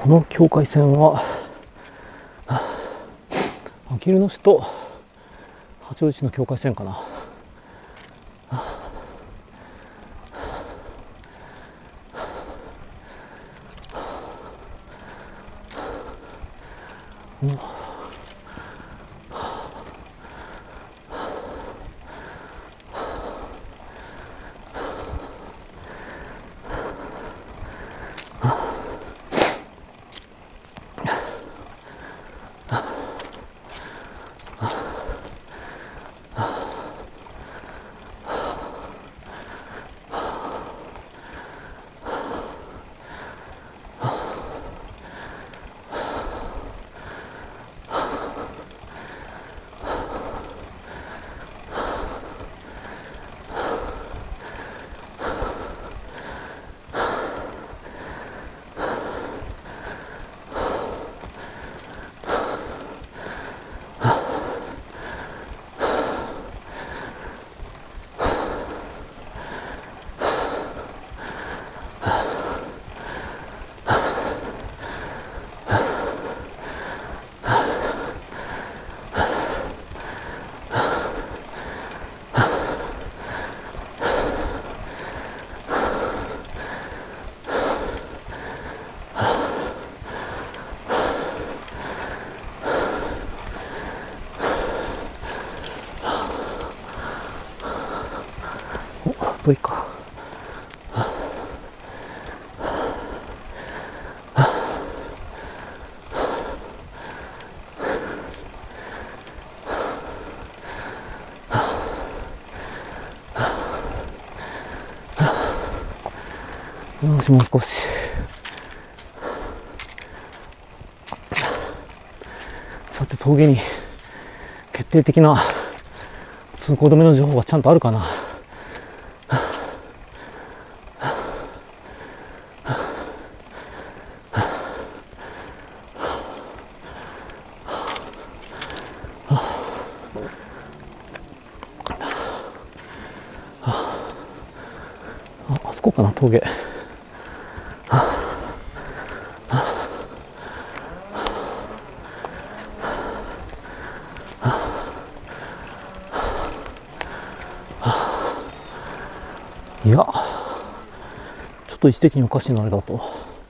この境界線はあきる野市と八王子市の境界線かな。遠いか。よし、もう少し。さて、峠に決定的な通行止めの情報がちゃんとあるかな。あそこかな、峠。いや、ちょっと位置的におかしいな、あれだと。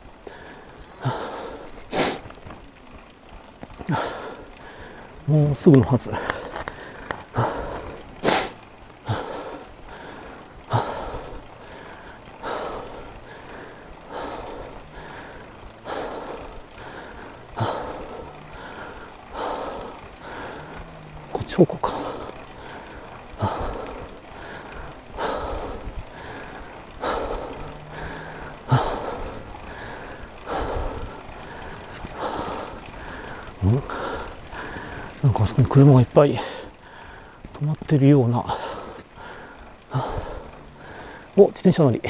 もうすぐのはず。こっち方向か。なんかあそこに車がいっぱい止まってるような。お、自転車乗り。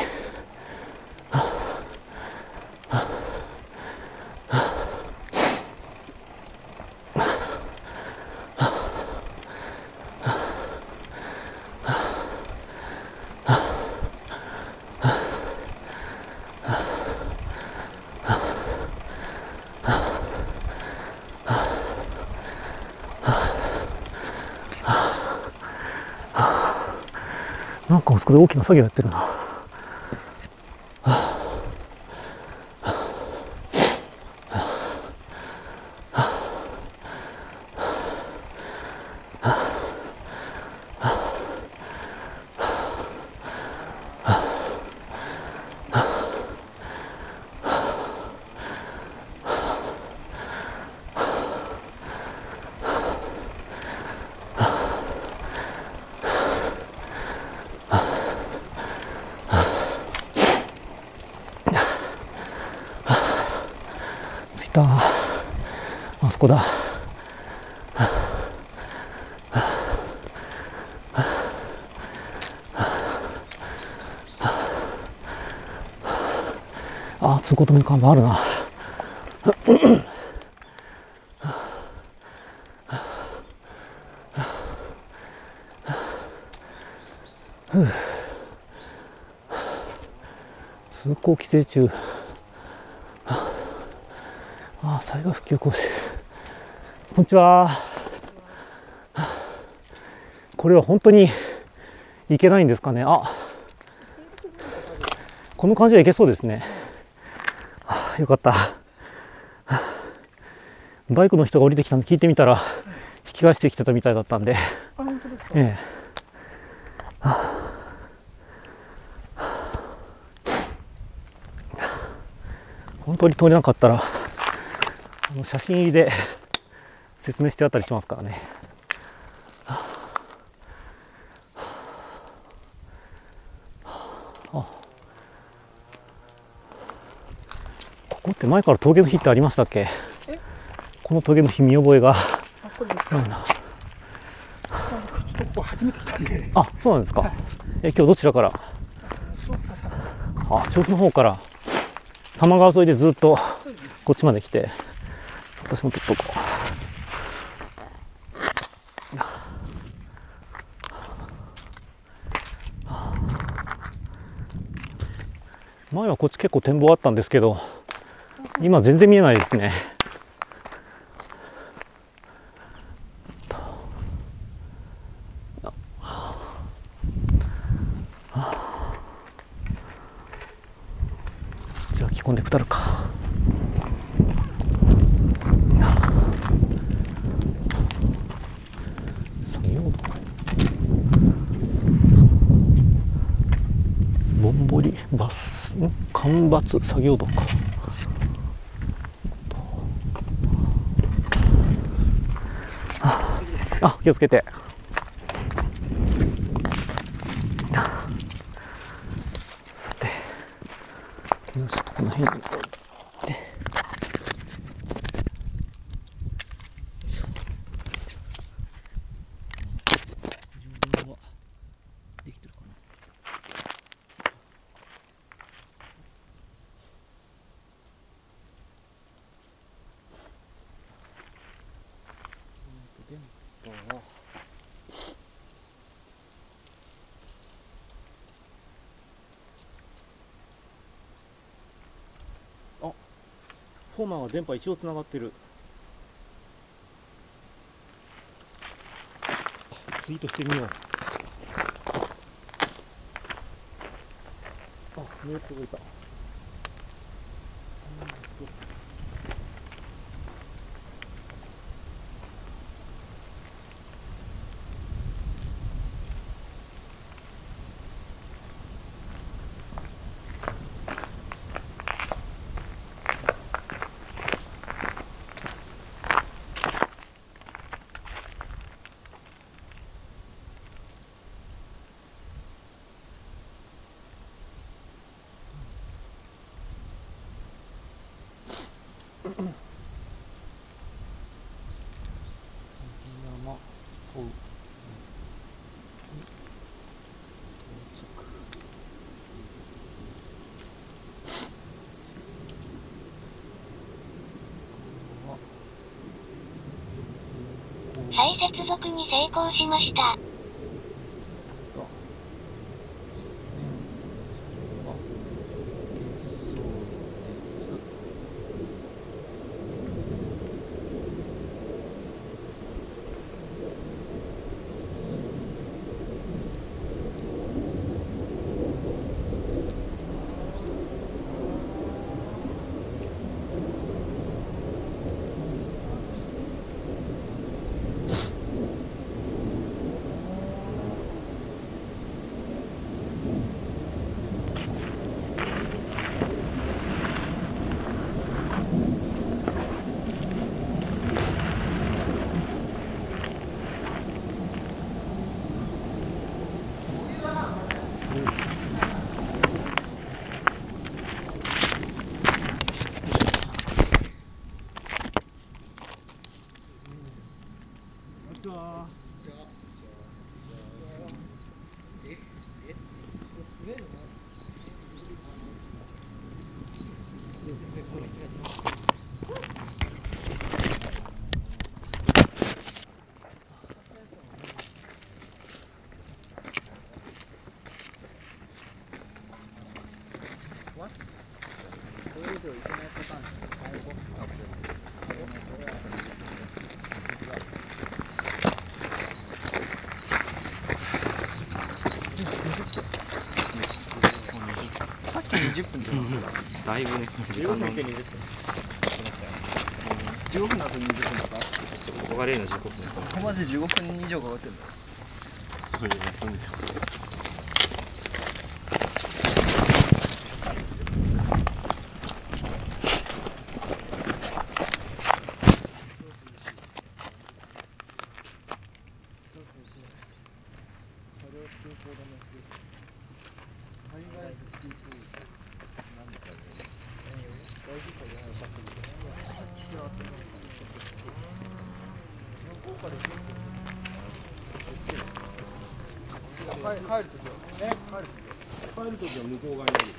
なんかあそこで大きな作業やってるな。着いた。あそこだ。あ、通行止めの看板あるな。通行規制中。 ああ、災害復旧講師。こんにちは。これは本当にいけないんですかね。あ、この感じはいけそうですね。よかった。バイクの人が降りてきたの聞いてみたら引き返してきてたみたいだったんで。 本当ですか。 ええ。本当に通れなかったら写真入りで説明してあったりしますからね。ここって前から峠の日ってありましたっけ？この峠の日見覚えが。 これですか。ちょっとここ初めて来たんで。 あ、そうなんですか。今日どちらから？あ、調布の方から多摩川沿いでずっとこっちまで来て、私もちょっとこう。前はこっち結構展望あったんですけど、今全然見えないですね。じゃあ着込んで下るか。作業道。ぼんぼりバス間伐作業道か。あ、気をつけて。さて、ちょっとこの辺に置いて。充電はできてるかな。電波はフォーマーは電波一応つながってる。ツイートしてみよう。あ、メール届いた。山と再接続に成功しました。 What? さっき20分じゃなかった。だいぶね、時間の15分の後に20分だった。ここが例の15分。ここまで15分以上かかってるんだ。そういう休んでた。帰るときは向こう側にいる。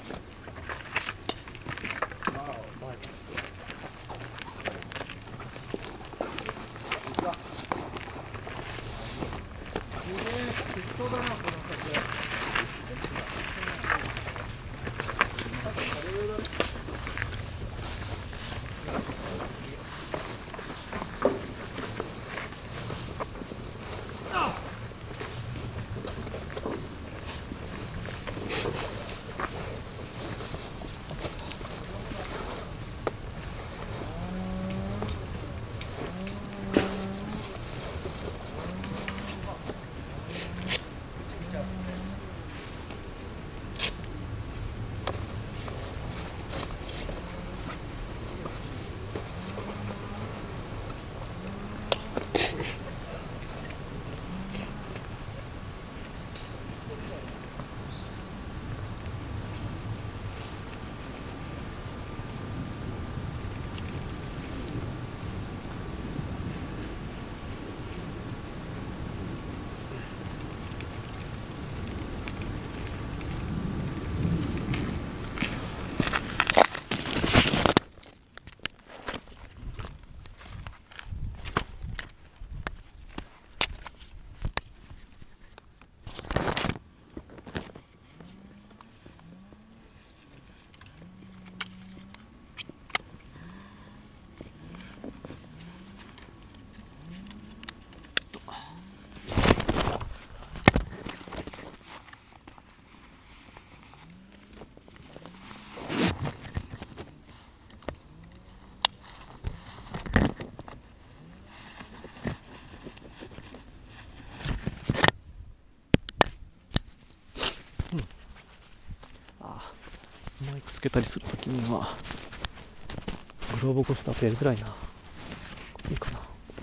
マイクつけたりするときにはグローブ越したとやりづらいな。いいかな。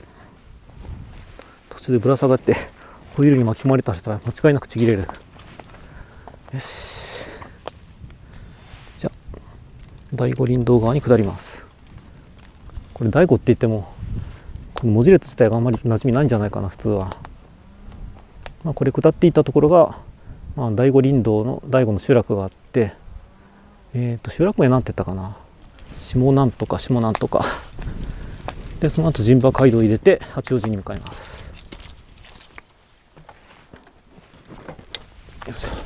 途中でぶら下がってホイールに巻き込まれたりしたら間違いなくちぎれる。よし、じゃあ第五林道側に下ります。これ第五って言ってもこの文字列自体があんまり馴染みないんじゃないかな普通は。これ下っていったところが、第五林道の第五の集落があって、集落名なんて言ったかな、下なんとか下なんとかで、その後陣馬街道を入れて八王子に向かいます。よいしょ。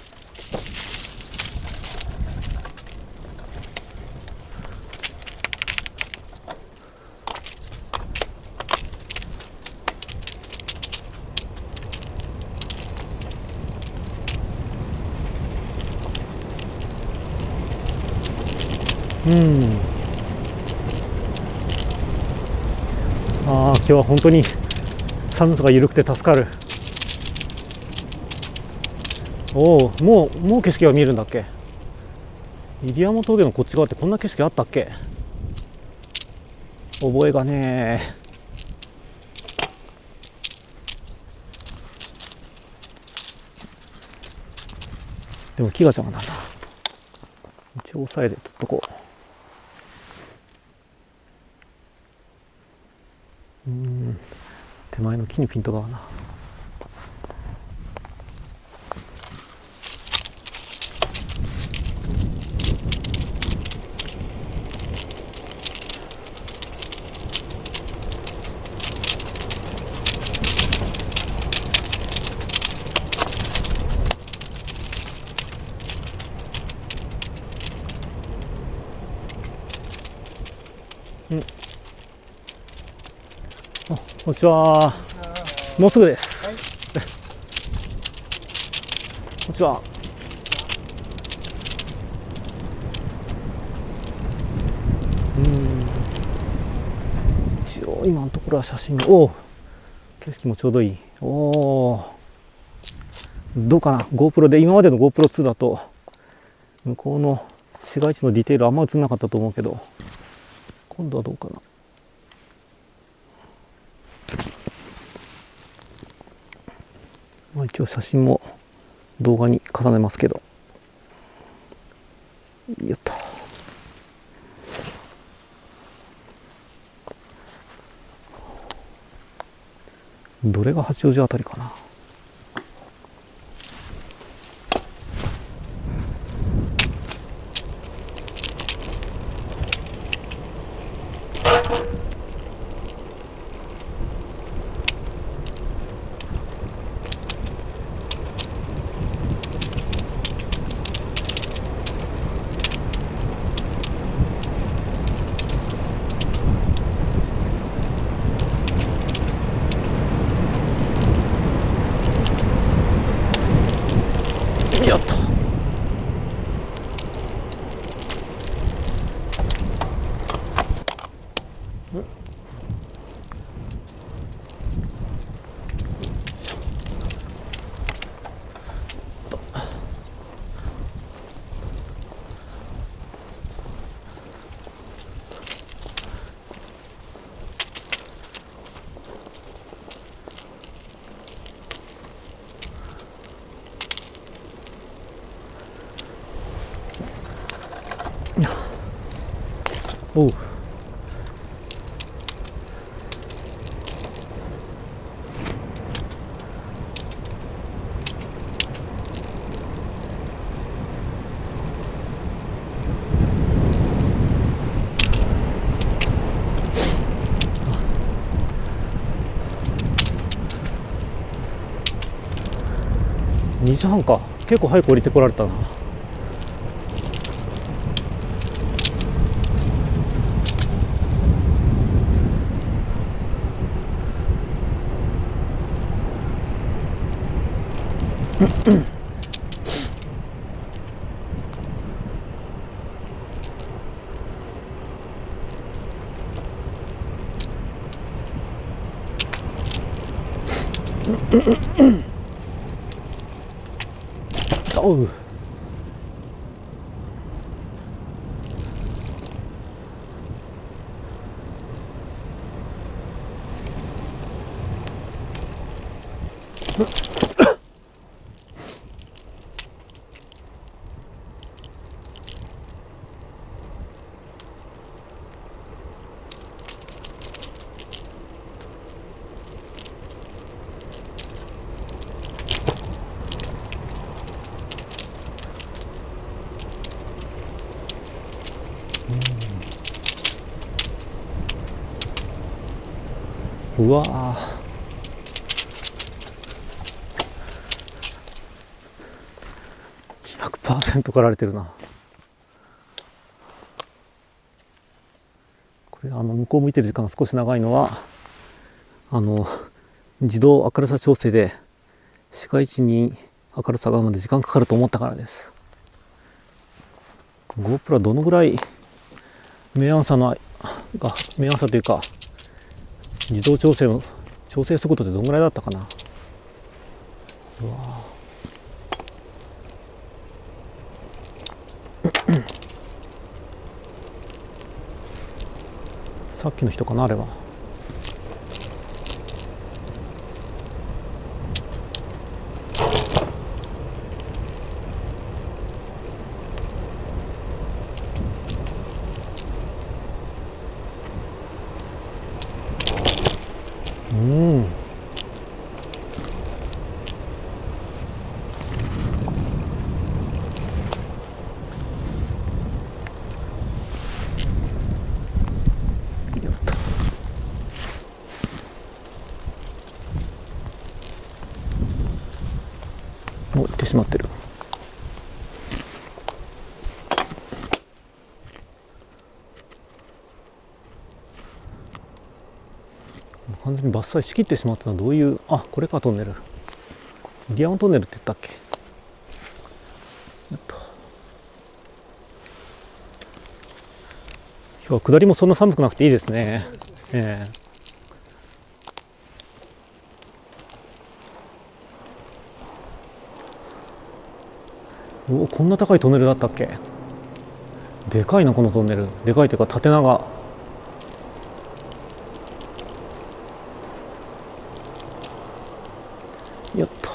今日は本当に寒さが緩くて助かる。おお、もう景色が見えるんだっけ。入山峠のこっち側ってこんな景色あったっけ。覚えがねえ。でも木が邪魔なんだ。一応押さえで取っとこう。手前の木にピントが合うな。 こんにちは。もうすぐです。 はい、 こんにちは。一応今のところは写真おお、景色もちょうどいい。おお、どうかな。 GoPro で今までの GoPro2 だと向こうの市街地のディテールあんま映んなかったと思うけど、今度はどうかな。まあ一応写真も動画に重ねますけど、よっと。どれが八王子あたりかな。やった。おう。2時半か。結構早く降りてこられたな。おう。うわー、100% 刈られてるな。これ向こう向いてる時間が少し長いのは自動明るさ調整で市街地に明るさが合うまで時間かかると思ったからです。 GoPro はどのぐらい明暗差というか自動調整の調整速度ってどのぐらいだったかな。うわさっきの人かな、あれは。行ってしまってる。 完全に伐採しきってしまったのはどういう、あ、これかトンネル、リアオントンネルって言ったっけ。今日は下りもそんな寒くなくていいですね。お、こんな高いトンネルだったっけ。でかいなこのトンネル。でかいというか縦長。やっと。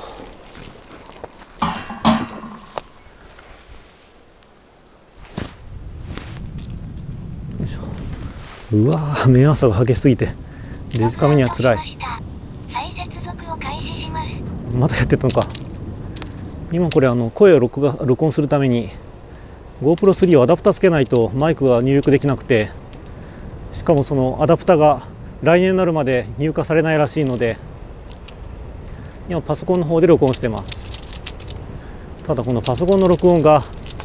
よいしょ。うわー、目朝が激しすぎてデジカメにはつらい。 再接続を開始します。 またやってたのか。今これ声を録音するために GoPro3 をアダプターつけないとマイクが入力できなくて、しかもそのアダプターが来年になるまで入荷されないらしいので、今パソコンの方で録音してます。ただこのパソコンの録音が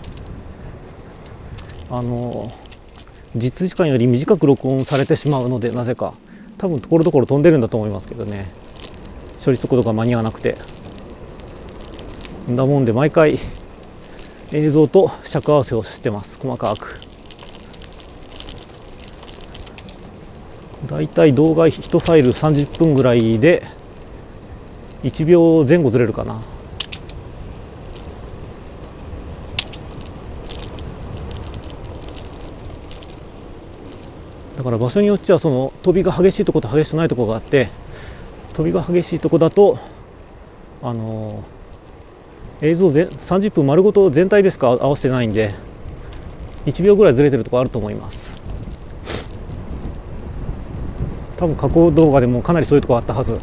実時間より短く録音されてしまうので、なぜか多分ところどころ飛んでるんだと思いますけどね、処理速度が間に合わなくて。だもんで毎回映像と尺合わせをしてます、細かく。だいたい動画1ファイル30分ぐらいで1秒前後ずれるかな。だから場所によっちゃその飛びが激しいところと激しくないところがあって、飛びが激しいところだと映像30分丸ごと全体でしか合わせてないんで1秒ぐらいずれてるところあると思います。多分過去動画でもかなりそういうところあったはず。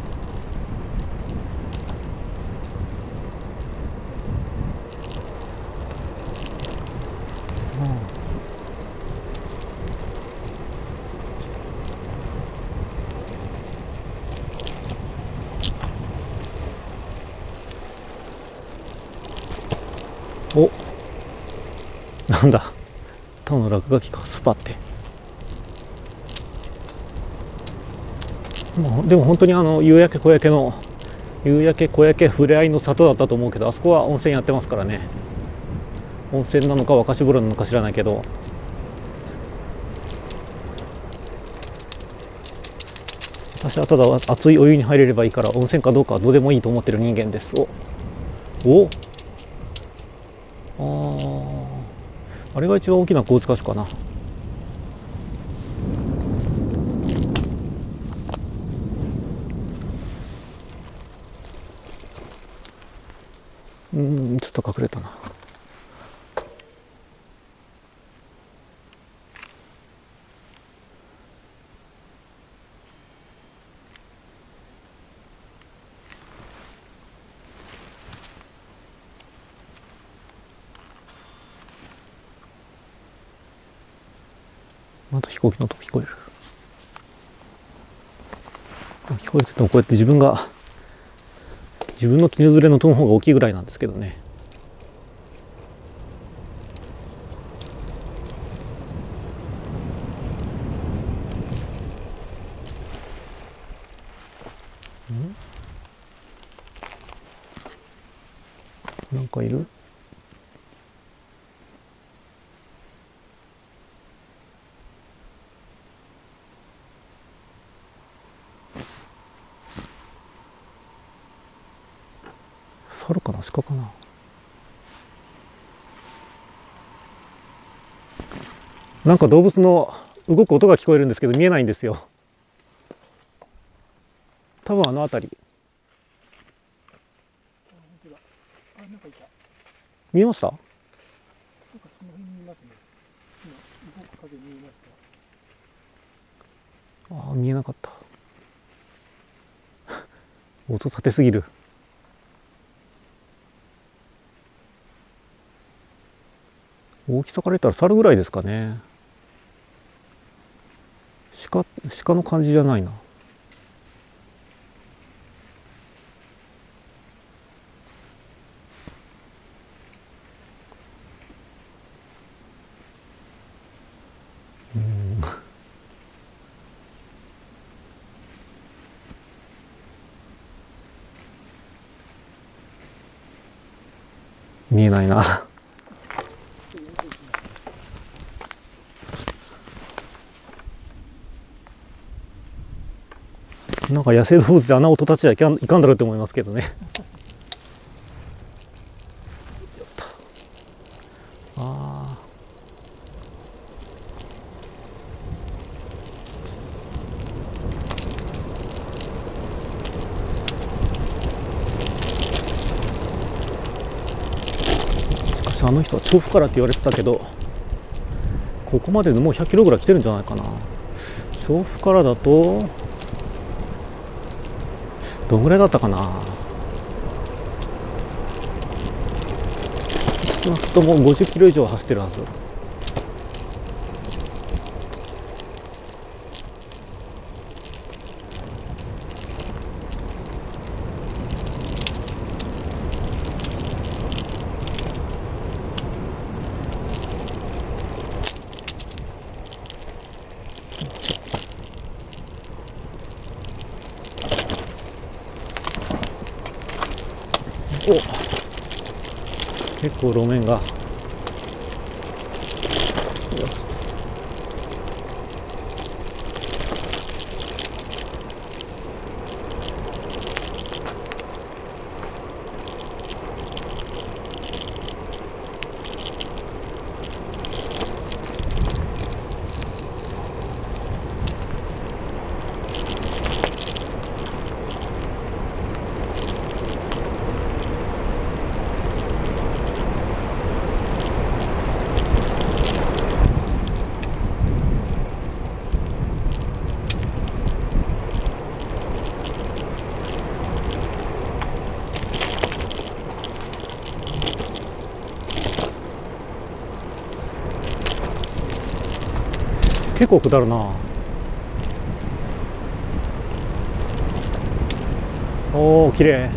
お、なんだ、ただの落書きか、スパって。でも本当に夕焼け小焼けの夕焼け小焼け触れ合いの里だったと思うけど、あそこは温泉やってますからね。温泉なのか沸かし風呂なのか知らないけど、私はただ熱いお湯に入れればいいから、温泉かどうかはどうでもいいと思ってる人間です。あれが一番大きな高知箇所かな。ちょっと隠れたな。また飛行機の音聞こえる。聞こえててもこうやって自分の絹ずれの音の方が大きいぐらいなんですけどね。なんかいる？猿かな、鹿かな。なんか動物の動く音が聞こえるんですけど見えないんですよ。多分辺り。見えました？ああ、見えなかった。音立てすぎる。大きさから言ったら猿ぐらいですかね。鹿の感じじゃないな。 見えないな。なんか野生動物であんな音立ちはいかんだろうと思いますけどね。ああ。しかしあの人は調布からって言われてたけど、ここまででもう100キロぐらい来てるんじゃないかな。調布からだとどんぐらいだったかな。少なくとも50キロ以上走ってるはず。お、結構路面が結構下るな。おお、綺麗。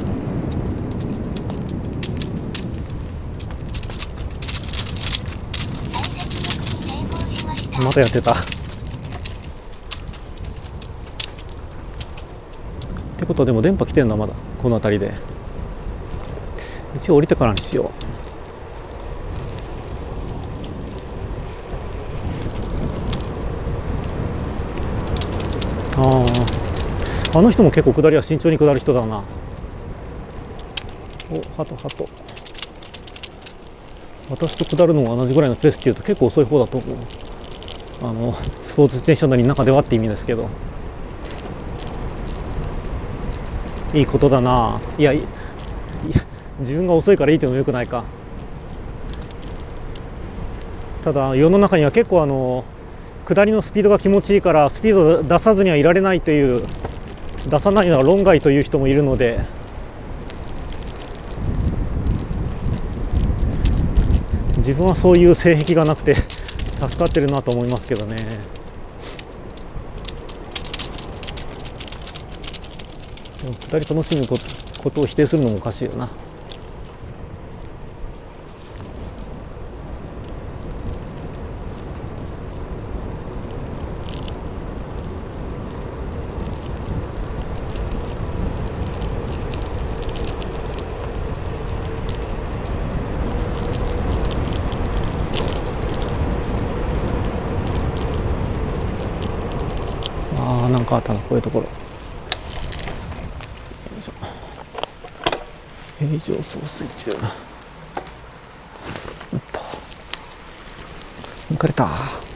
またやってた。ってことはでも電波来てんな、まだこの辺りで。一応降りてからにしよう。あの人も結構下りは慎重に下る人だな。お、ハトハト。私と下るのも同じぐらいのペースっていうと結構遅い方だと思う。スポーツ自転車乗りの中ではって意味ですけど、いいことだな。いや自分が遅いからいいっていうのもよくないか。ただ世の中には結構下りのスピードが気持ちいいからスピードを出さずにはいられないという、出さないのは論外という人もいるので、自分はそういう性癖がなくて助かってるなと思いますけどね。でも下り楽しむことを否定するのもおかしいよな。なんかあったな、こういうところ。平常送水中。抜かれた。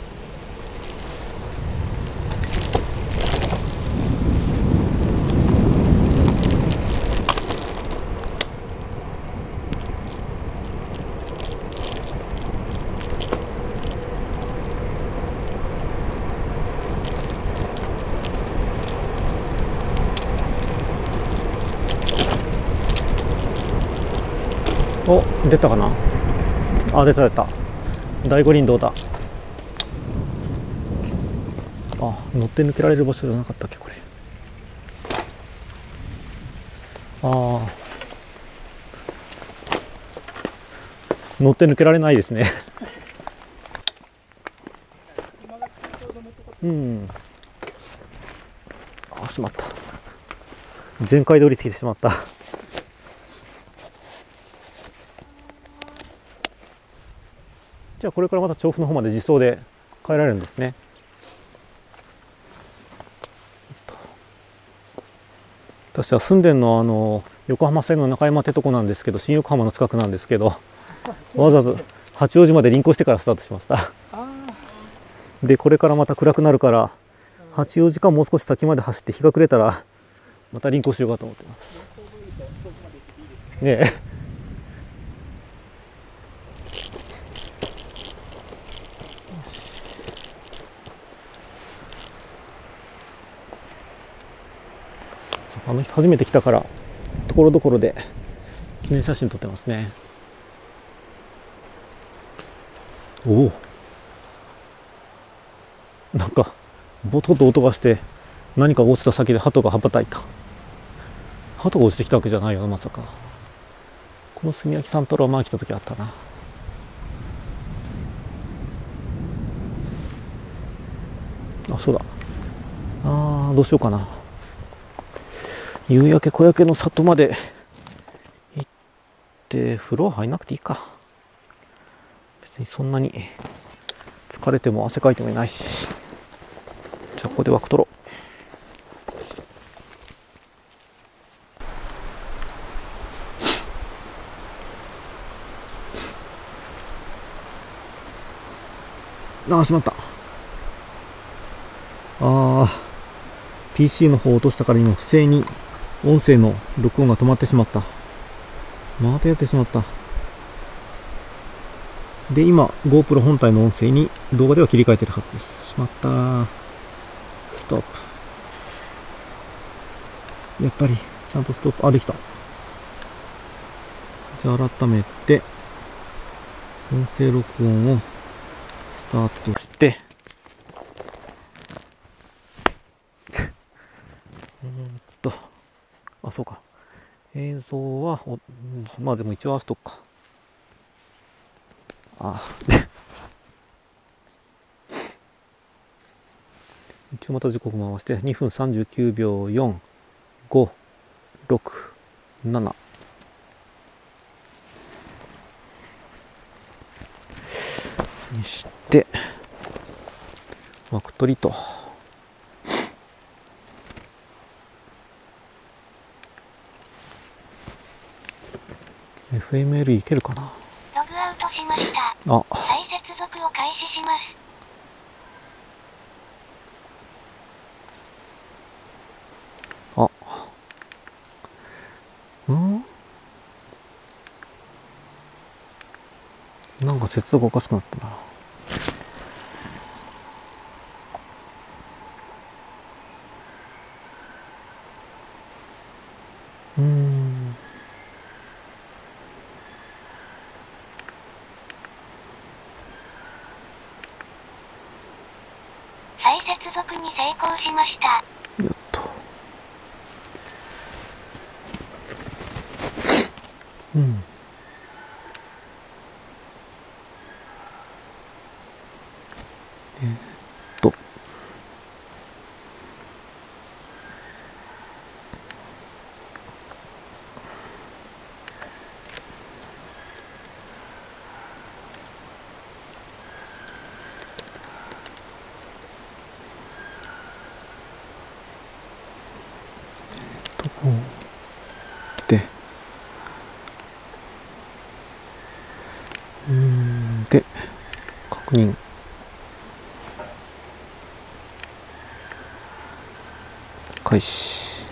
お、出たかな。あ、出た。第五林道だ。あ、乗って抜けられる場所じゃなかったっけこれ。ああ、乗って抜けられないですね。うん。あ、しまった。全開で降りてきてしまった。 じゃあこれからまた調布の方まで自走で帰られるんですね。私は住んでるの横浜線の中山ってとこなんですけど、新横浜の近くなんですけど、わざわざ八王子まで臨行してからスタートしました。でこれからまた暗くなるから八王子かもう少し先まで走って日が暮れたらまた臨行しようかと思ってますねえ。あの人初めて来たからところどころで記念写真撮ってますね。おお、なんかボトッと音がして何か落ちた先で鳩が羽ばたいた。鳩が落ちてきたわけじゃないよな、まさか。この炭焼きさんとら前来た時あったな。あ、そうだ。どうしようかな。夕焼け小焼けの里まで行って風呂は入んなくていいか。別にそんなに疲れても汗かいてもいないし。じゃあここで枠取ろう。しまった。PC の方を落としたから今不正に音声の録音が止まってしまった。またやってしまった。で今 GoPro 本体の音声に動画では切り替えてるはずです。しまった。ストップ。やっぱりちゃんとストップ。できた。じゃあ改めて音声録音をスタートしてそうか。映像はまあでも一応合わせとくか。一応また時刻回して2分39秒4、5、6、7。にして枠取りと。FML いけるかな。 ログアウトしました。再接続を開始します。 なんか接続おかしくなったな。 再接続に成功しました。 やっと。で確認開始。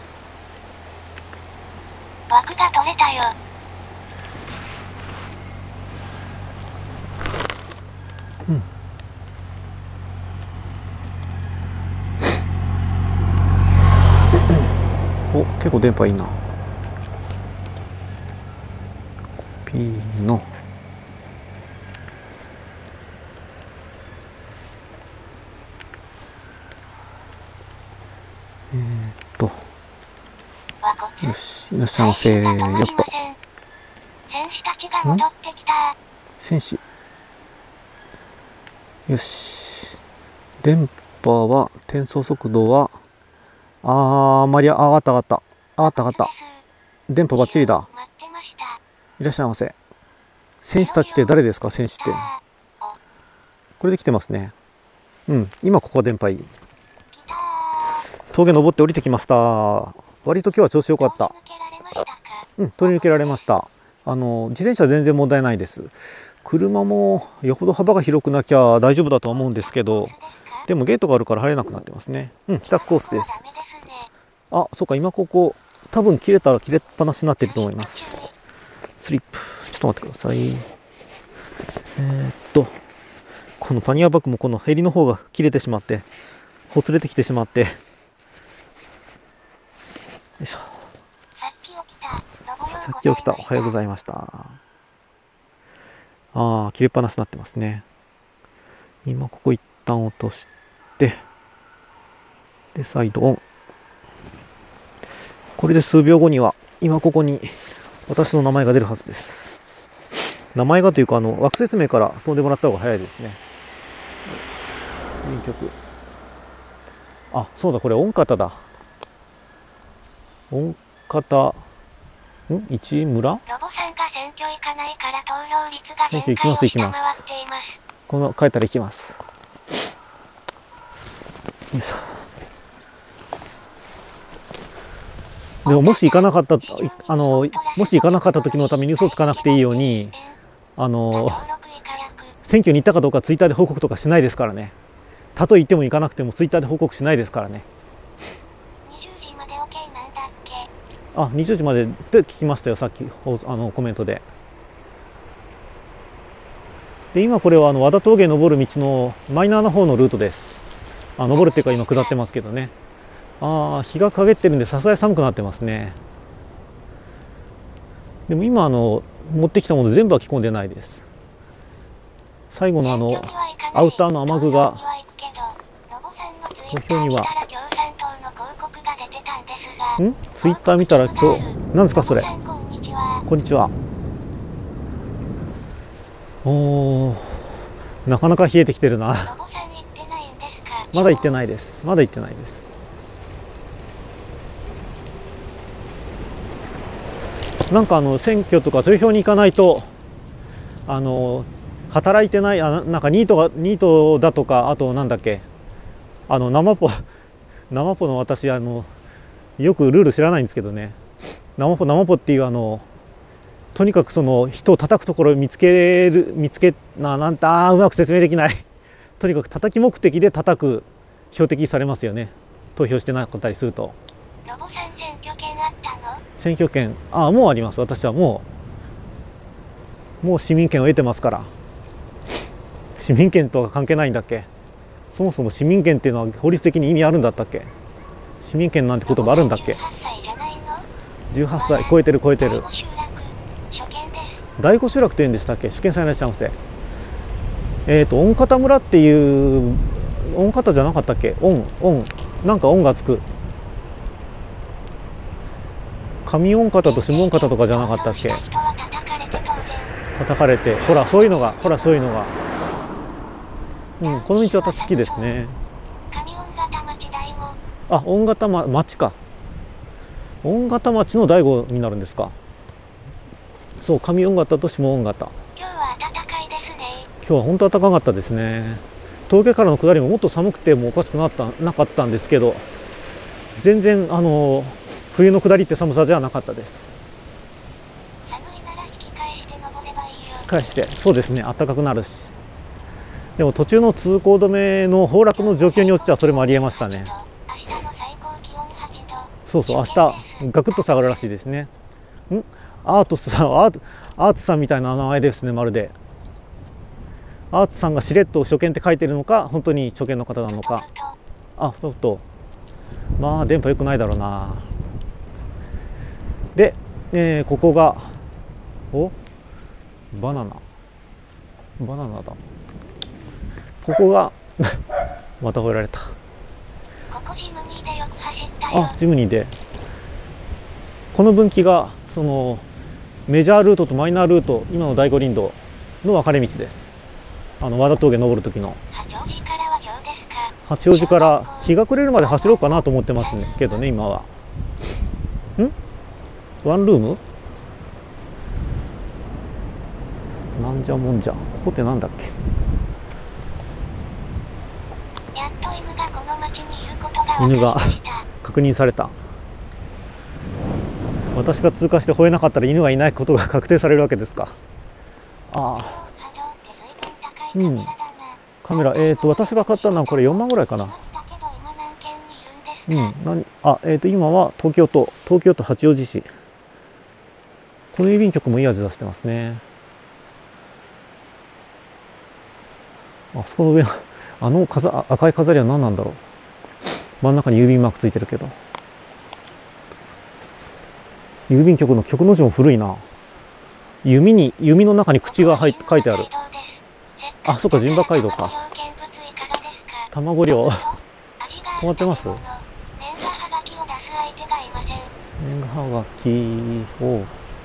枠が取れたよ。 結構電波いいな。コピーのよし、いらっしゃいませ。よっと。 戦士たちが戻ってきた。 戦士。よし。電波は、転送速度は、あまり、上がった。電波バッチリだ。いらっしゃいませ。戦士たちって誰ですか、戦士って。 これで来てますね。うん、今ここは電波いい。峠登って降りてきました。割と今日は調子良かった。うん、通り抜けられました。自転車は全然問題ないです。車もよほど幅が広くなきゃ大丈夫だとは思うんですけど、でもゲートがあるから入れなくなってますね。うん、帰宅コースです。あ、そうか、今ここ多分切れたら切れっぱなしになっていると思います。スリップ、ちょっと待ってください。このパニアバッグもこのヘリの方が切れてしまって、ほつれてきてしまって、よいしょ。さっき起きた。おはようございました。切れっぱなしになってますね。今ここ一旦落として、で再度オン。これで数秒後には今ここに私の名前が出るはずです。名前がというか惑星名から飛んでもらった方が早いですね。原曲。あ、そうだ、これ音方だ。音方市村。 ロボさんが選挙行かないから投票率が選挙行きます。行きます。この帰ったら行きます。よいしょ。でももし行かなかったもし行かなかった時のために嘘つかなくていいように選挙に行ったかどうかツイッターで報告とかしないですからね。たとえ行っても行かなくてもツイッターで報告しないですからね。 20時まで OK なんだっけ。 あ、20時までって聞きましたよ、さっきコメントで。で今これは和田峠登る道のマイナーな方のルートです。登るっていうか今下ってますけどね。日が陰ってるんでさすがに寒くなってますね。でも今持ってきたもの全部は着込んでないです。最後のアウターの雨具が土俵にはツイッター見たら今日何ですかそれ。こんにちは。なかなか冷えてきてるな。まだ行ってないです。まだ行ってないです。なんか選挙とか投票に行かないと働いてないなんかニートだとか、あとなんだっけ生ポの私よくルール知らないんですけどね、生ポっていうとにかくその人を叩くところをうまく説明できない。とにかく叩き目的で叩く標的されますよね、投票してなかったりすると。 ロボさん選挙権あったの？ 選挙権もうあります。私はもう市民権を得てますから。市民権とは関係ないんだっけ。そもそも市民権っていうのは法律的に意味あるんだったっけ。市民権なんて言葉あるんだっけ。18歳超えてる。第五集落って言うんでしたっけ。主権者いらっしゃいませ。御方村っていう御方じゃなかったっけ。なんかがつく。上御方と下御方とかじゃなかったっけ。叩かれて、ほらそういうのが、この道私好きですね。御方町か。御方町の第5になるんですか。そう、上御方と下御方。 今日は暖かいですね。 今日は本当暖かかったですね。峠からの下りももっと寒くてもおかしくなかったんですけど、全然冬の下りって寒さじゃなかったです。 寒いなら引き返して登ればいいよ。 引き返して、そうですね、暖かくなるし。でも途中の通行止めの崩落の状況によっちゃそれもありえましたね。そうそう、明日ガクッと下がるらしいですね。アーツさんみたいな名前ですね。まるでアーツさんがしれっと初見って書いてるのか、本当に初見の方なのか。ちょっとまあ電波良くないだろうな。で、ここがバナナだ。ここがまた吠えられた。 ここジムニーでよく走ったよ。 ジムニーで。この分岐がそのメジャールートとマイナールート、今の第五林道の分かれ道です。和田峠登る時の。八王子から日が暮れるまで走ろうかなと思ってますねけどね、今は。ワンルームなんじゃもんじゃ。ここってなんだっけ。 犬が確認された。私が通過して吠えなかったら犬がいないことが確定されるわけですか。ああ、うん、カメラ、私が買ったのはこれ4万ぐらいかな。うん、今は東京都八王子市。この郵便局もいい味出してますね。あそこの上の赤い飾りは何なんだろう。真ん中に郵便マークついてるけど、郵便局の局の字も古いな。弓の中に口が書いてある。あ、そっか、陣馬街道か。卵漁止まってます。年賀はがきを、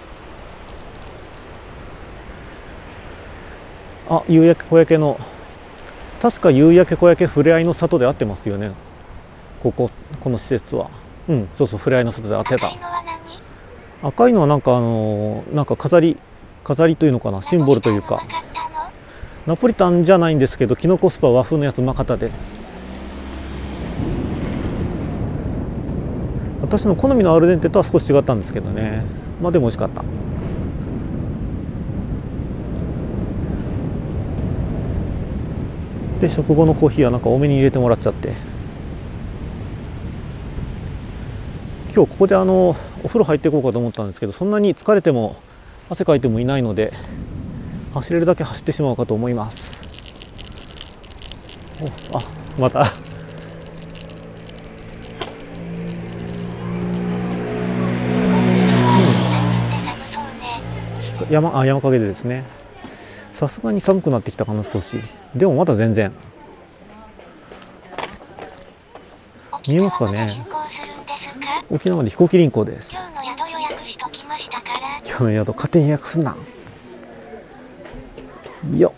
あ、夕焼け小焼けの、確か夕焼け小焼けふれあいの里で合ってますよね。この施設は。うん、そうそう、ふれあいの里で合ってた。赤いのはなんか飾りというのかな、シンボルというか。ナポリタンじゃないんですけど、キノコスパ和風のやつうまかったです。私の好みのアルデンテとは少し違ったんですけどね。まあでも美味しかった。で、食後のコーヒーはなんか多めに入れてもらっちゃって、今日ここでお風呂入っていこうかと思ったんですけど、そんなに疲れても汗かいてもいないので、走れるだけ走ってしまおうかと思います。あ、また山陰でですね。さすがに寒くなってきたかな、少し。でもまだ全然見えますかね。沖縄まで飛行機輪行です。今日の宿勝手に予約すんなよ。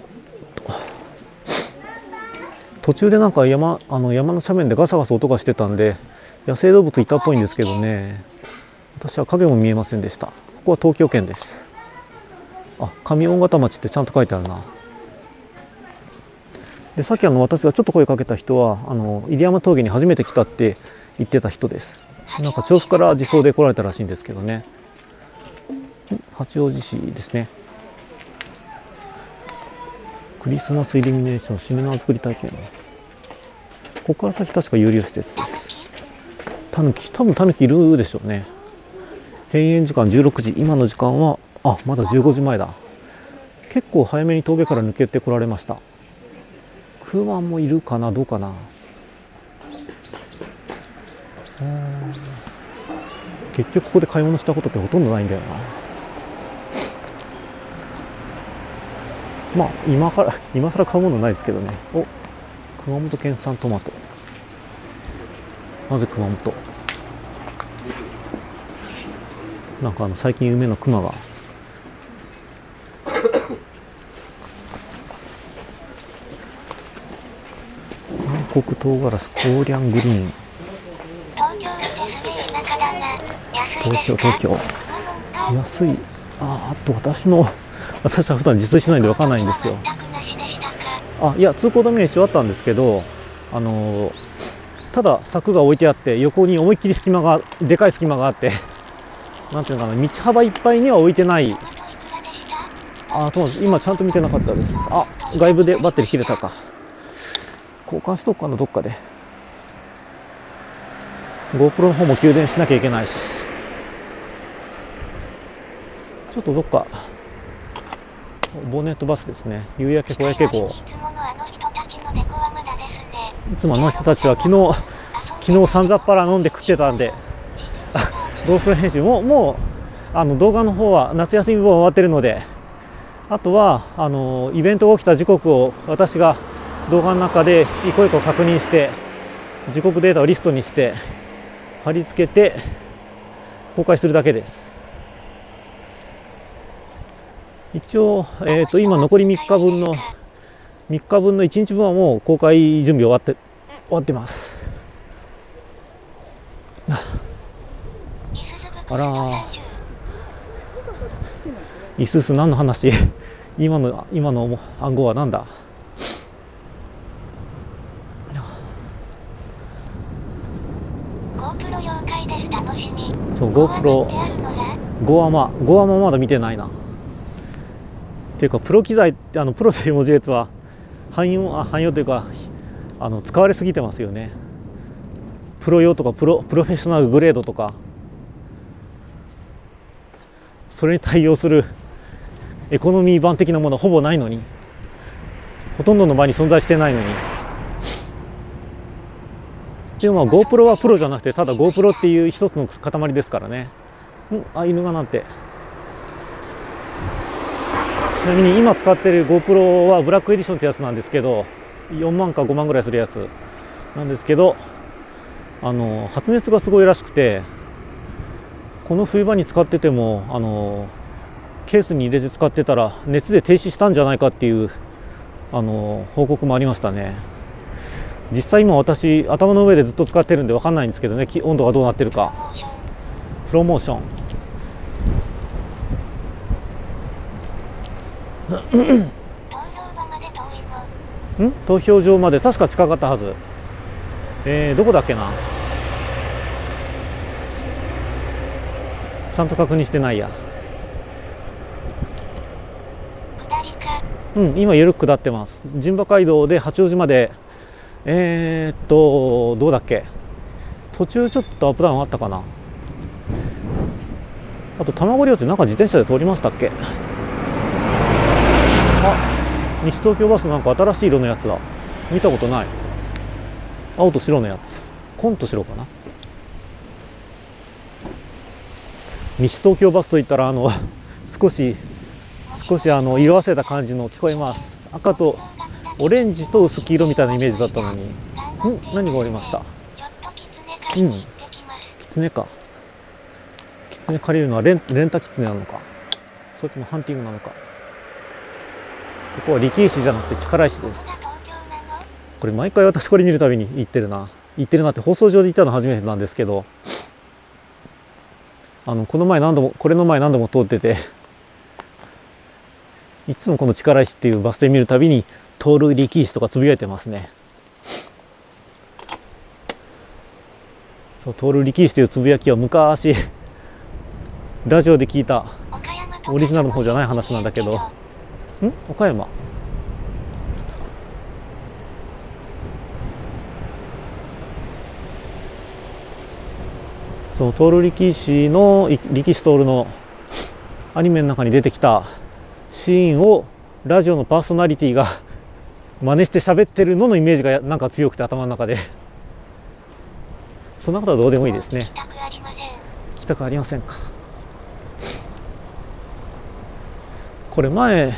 途中でなんか山の斜面でガサガサ音がしてたんで、野生動物いたっぽいんですけどね、私は影も見えませんでした。ここは東京圏です。あ、上大型町ってちゃんと書いてあるな。で、さっき私がちょっと声かけた人は入山峠に初めて来たって言ってた人です。なんか調布から自走で来られたらしいんですけどね。八王子市ですね。クリスマスイルミネーション、しめ縄作り体験。ここから先確か有料施設です。多分タヌキいるでしょうね。閉園時間16時、今の時間はまだ15時前だ。結構早めに峠から抜けてこられました。クマもいるかな、どうかな。結局ここで買い物したことってほとんどないんだよな。まあ今更買うものないですけどね。熊本県産トマト。なぜ熊本。なんか最近有名なクマが。韓国唐辛子コーリャングリーン。東京安い。あと私は普段自炊しないんで分かんないんですよ。いや、通行止めは一応あったんですけど、ただ柵が置いてあって、横に思いっきりでかい隙間があって、なんていうのかな、道幅いっぱいには置いてない。今ちゃんと見てなかったです。外部でバッテリー切れたか。交換しとくかな、どっかで。GoPro の方も給電しなきゃいけないし、ちょっとどっかボンネットバスですね。夕焼け小焼け号。いつもあの人たちは昨日さんざっぱら飲んで食ってたんでGoPro 編集もう動画の方は夏休み分終わってるので、あとはイベントが起きた時刻を私が動画の中で一個一個確認して、時刻データをリストにして貼り付けて公開するだけです。一応、今残り3日分の1日分はもう公開準備終わってます。あらー、イスス何の話今の暗号は何だ。 GoPro 了解です。楽しみ。 そう GoPro 5アマまだ見てないな。っていうかプロ機材ってプロという文字列は汎用というか使われすぎてますよね。プロ用とかプロフェッショナルグレードとか、それに対応するエコノミー版的なものはほぼないのに、ほとんどの場に存在してないのに。でもGoPro はプロじゃなくてただ GoPro っていう一つの塊ですからね。犬がなんて。ちなみに今使ってる GoPro はブラックエディションってやつなんですけど、4万か5万ぐらいするやつなんですけど、発熱がすごいらしくて、この冬場に使っててもケースに入れて使ってたら熱で停止したんじゃないかっていう報告もありましたね。実際今私頭の上でずっと使ってるんで分かんないんですけどね、温度がどうなってるか。プロモーション投票場まで確か近かったはず。どこだっけな、ちゃんと確認してないや。今緩く下ってます。陣馬街道で八王子までどうだっけ、途中ちょっとアップダウンあったかな。あと卵寮ってなんか自転車で通りましたっけ。西東京バスのなんか新しい色のやつだ。見たことない。青と白のやつ、紺と白かな。西東京バスといったら少し色あせた感じの聞こえます。赤とオレンジと薄黄色みたいなイメージだったのに、何がおりました。キツネか。キツネ借りるのはレンタキツネなのか、そっちもハンティングなのか。ここは力石じゃなくて力石です。これ毎回私これ見るたびに言ってるなって放送上で言ったの初めてなんですけど、これの前何度も通ってて、いつもこの力石っていうバス停見るたびに通る力石とかつぶやいてますね。そう、通る力石というつぶやきは昔ラジオで聞いたオリジナルの方じゃない話なんだけど、岡山。そのトール力士の力士トールのアニメの中に出てきたシーンをラジオのパーソナリティが真似して喋ってるののイメージがなんか強くて頭の中で、そんなことはどうでもいいですね。聞きたくありませんか。これ前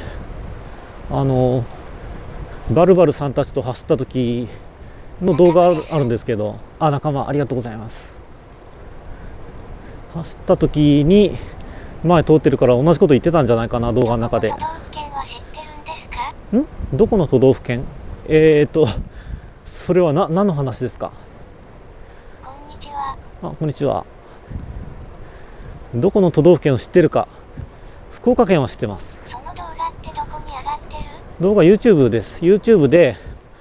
バルバルさんたちと走った時の動画あるんですけど、仲間ありがとうございます。走った時に前通ってるから同じこと言ってたんじゃないかな、動画の中で。どこの都道府県？それは何の話ですか？こんにちは。どこの都道府県を知ってるか。福岡県は知ってます。 その動画ってどこに上がってる？ 動画 YouTube です。YouTube で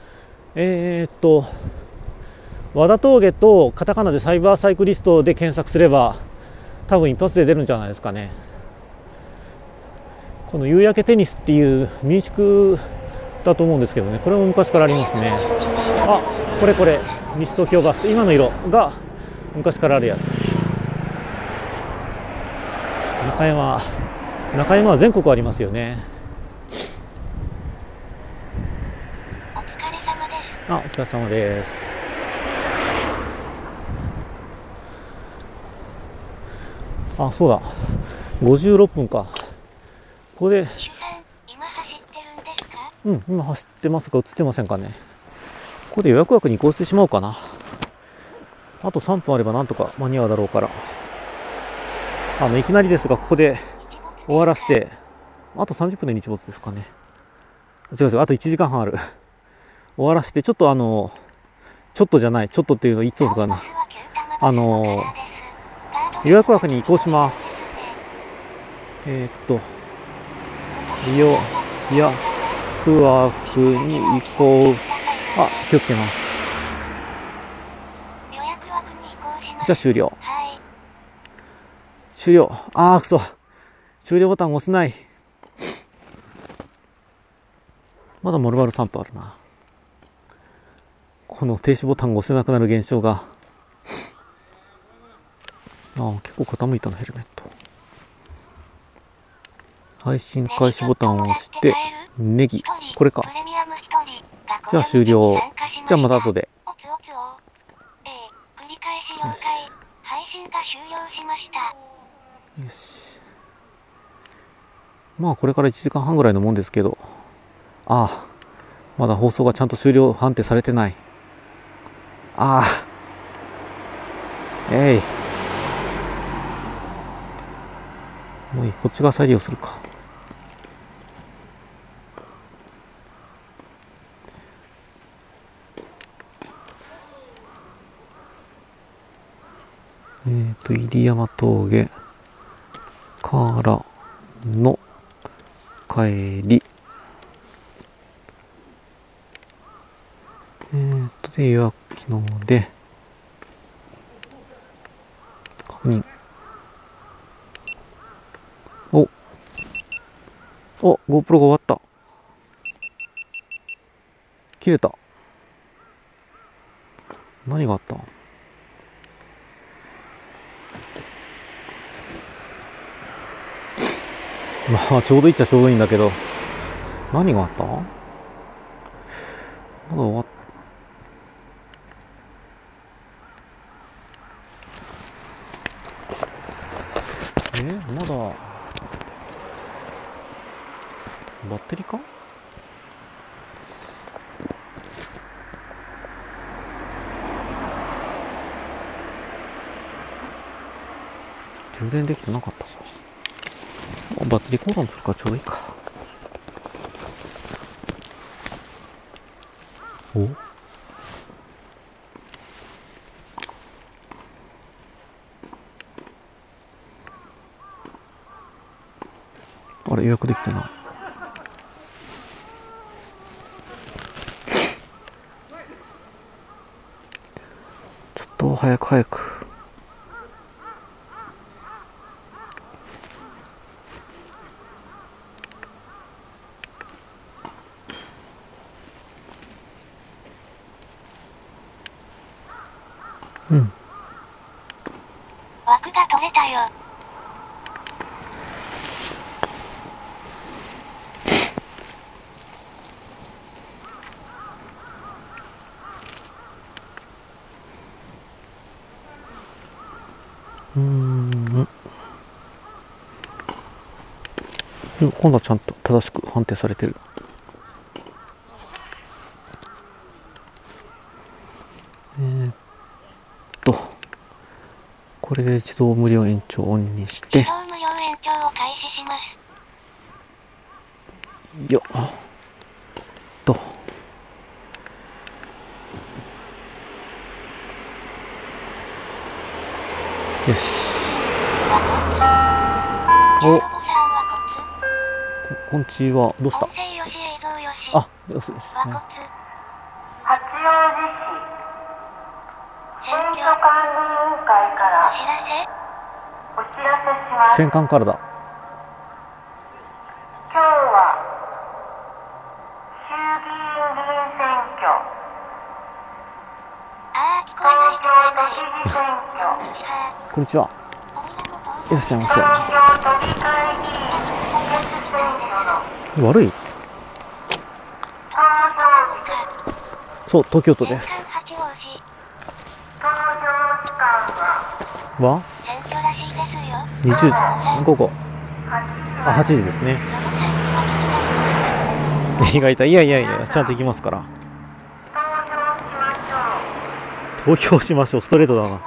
和田峠とカタカナでサイバーサイクリストで検索すれば多分一発で出るんじゃないですかね。この夕焼けテニスっていう民宿だと思うんですけどね、これも昔からありますね。これ西東京バス、今の色が昔からあるやつ。中山は全国ありますよね。お疲れ様です。そうだ、56分か。ここで今走ってるんですか？ 今走ってますが映ってませんかね。ここで予約枠に移行してしまおうかな。あと3分あればなんとか間に合うだろうから、いきなりですがここで終わらせて、あと30分で日没ですかね。違う、あと1時間半ある。終わらせてちょっとちょっとじゃない、ちょっとっていうのいつもかな、予約枠に移行します。予約枠に移行。気をつけます。 じゃあ終了。 はい。 終了。あーくそ。終了ボタン押せない。まだ丸々3分あるな。この停止ボタンが押せなくなる現象が。結構傾いたのヘルメット。配信開始ボタンを押してネギ、これか。じゃあ終了。じゃあまた後で。 繰り返し4回配信が終了しました。 よし。まあこれから1時間半ぐらいのもんですけど、まだ放送がちゃんと終了判定されてない。もういい、こっちが再利用するか。入山峠からの帰り。で、予約機能で、確認。GoPro が終わった。切れた。何があった？まあちょうどいいっちゃちょうどいいんだけど、何があった？まだ終わっまだバッテリーか？充電できてなかったか。バッテリー交換するからちょうどいいか。あれ予約できてない。ちょっと早く。 枠が取れたよ。 今度はちゃんと正しく判定されてる。これで自動無料延長オンにして、 自動無料延長を開始します。 よし。こんちはどうした？よしですね。 八王子市選挙管理委員会からお知らせします。 戦艦からだ。 今日は衆議院議員選挙、東京都知事選挙、 こんにちは。いらっしゃいませ。 東京都議会議員補欠選挙の悪い？ 投票日、 そう、東京都です。 投票時間は選挙らしいですよ。 午後8時ですね。意外といやちゃんと行きますから。投票しましょう。ストレートだな。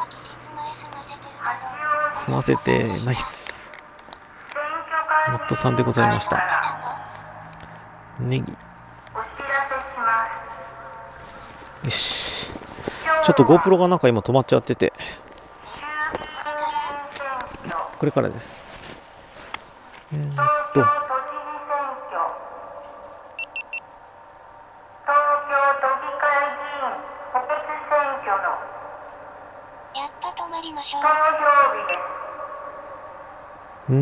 済ませてナイス。モットさんでございました。ネギ。よし。ちょっと GoPro がなんか今止まっちゃってて、これからです。 りましょう。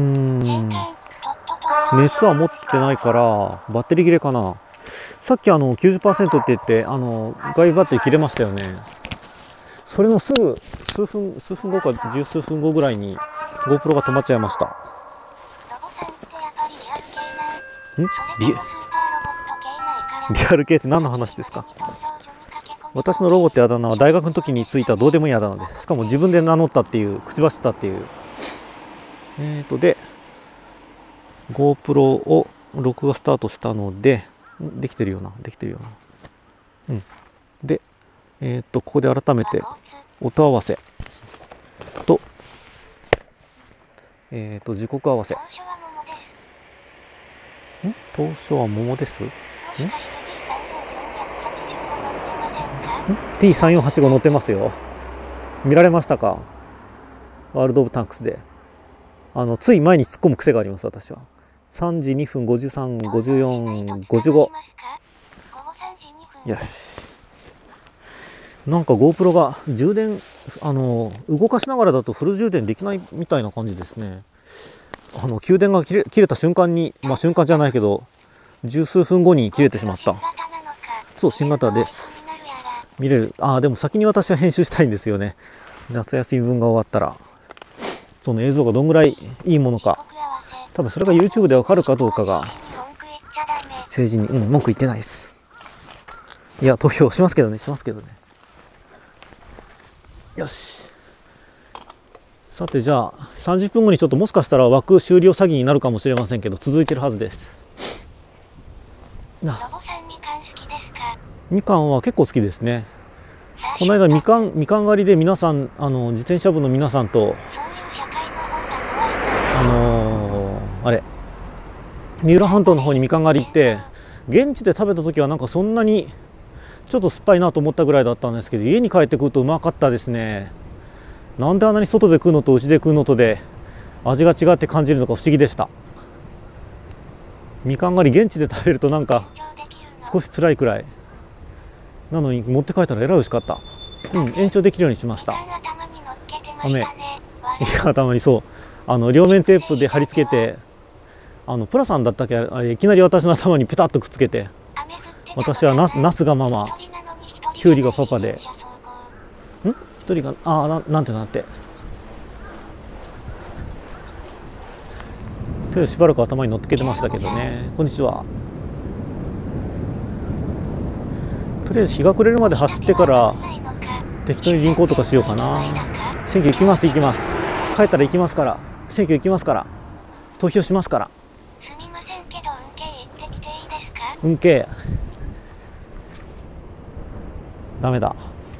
熱は持ってないからバッテリー切れかな。さっき90% って言って外部バッテリー切れましたよね。それのすぐ数分後か十数分後ぐらいに GoPro が止まっちゃいました。リアル系って何の話ですか？私のロボってあだ名は大学の時についたどうでもいいあだ名です。しかも自分で名乗ったっていう口走ったっていう。で GoPro を録画スタートしたのでできてるようなでここで改めて音合わせと時刻合わせ。当初は桃です。T3485 乗ってますよ。見られましたか？ワールド・オブ・タンクスでつい前に突っ込む癖があります。私は3時2分53、54、55。よし。なんか GoPro が充電動かしながらだとフル充電できないみたいな感じですね。給電が切れた瞬間に、瞬間じゃないけど十数分後に切れてしまった。そう、新型です。見れる。でも先に私は編集したいんですよね。夏休み分が終わったらその映像がどんぐらいいいものか。ただそれが YouTube でわかるかどうかが政治に文句言ってないです。いや、投票しますけどね。よし。さて、じゃあ30分後にちょっともしかしたら枠終了詐欺になるかもしれませんけど、続いてるはずです。みかんは結構好きですね。この間みかん狩りで皆さん自転車部の皆さんと三浦半島の方にみかん狩り行って、現地で食べた時はなんかそんなにちょっと酸っぱいなと思ったぐらいだったんですけど、家に帰ってくるとうまかったですね。なんであんなに外で食うのとうちで食うのとで味が違って感じるのか不思議でした。みかん狩り現地で食べるとなんか少し辛いくらいなのに、持って帰ったらえらい美味しかった。延長できるようにしました。雨、頭にそう両面テープで貼り付けて、プラさんだったっけ、いきなり私の頭にペタッとくっつけて、私はナスがママ、キュウリがパパで、一人がなんてとりあえずしばらく頭に乗っけてましたけどね。こんにちは。とりあえず日が暮れるまで走ってから適当に輪行とかしようかな。選挙行きます。帰ったら行きますから。選挙行きますから。投票しますから。 すみませんけど運慶行ってきていいですか？ 運慶ダメだ。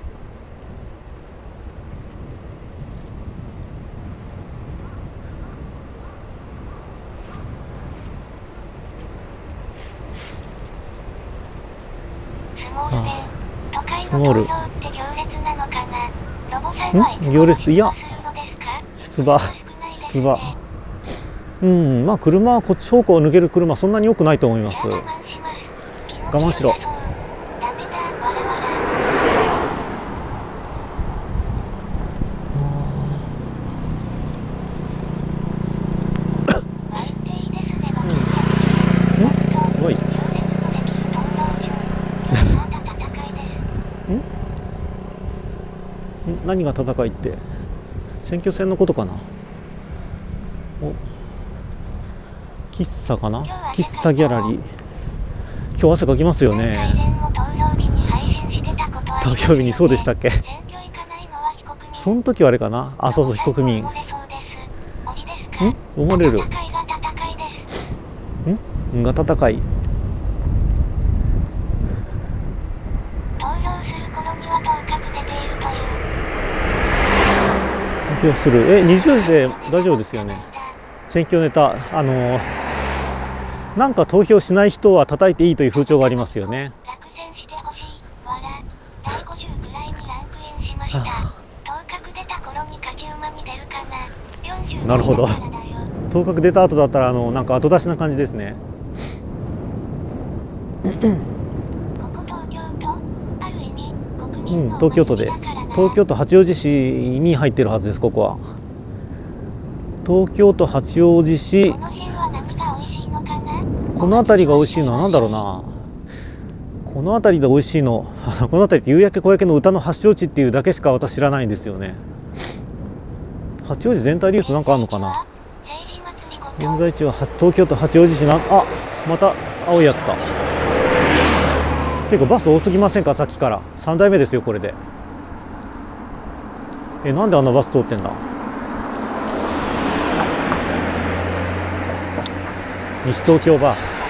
スモール行列、いや出馬車はこっち方向を抜ける車そんなに多くないと思います。我慢しろ。何が戦いって選挙戦のことかな。喫茶かな、喫茶ギャラリー。今日汗かきますよね。投票日にそうでしたっけ？その時はあれかな。そう非国民思われるが戦い。投票する20時で大丈夫ですよね。選挙ネタなんか投票しない人は叩いていいという風潮がありますよね。なるほど。当確出た後だったらなんか後出しな感じですね。東京都です。 東京都八王子市に入ってるはずです。ここは東京都八王子市。 この辺は何が美味しいのかな。 この辺りが美味しいのは何だろうな。この辺りで美味しいのこの辺りって夕焼け小焼けの歌の発祥地っていうだけしか私知らないんですよね。八王子全体でいうと何かあるのかな。現在地は東京都八王子市な。あ、また青いやつか。ていうかバス多すぎませんか。さっきから3台目ですよこれで。なんであんなバス通ってんだ。西東京バス。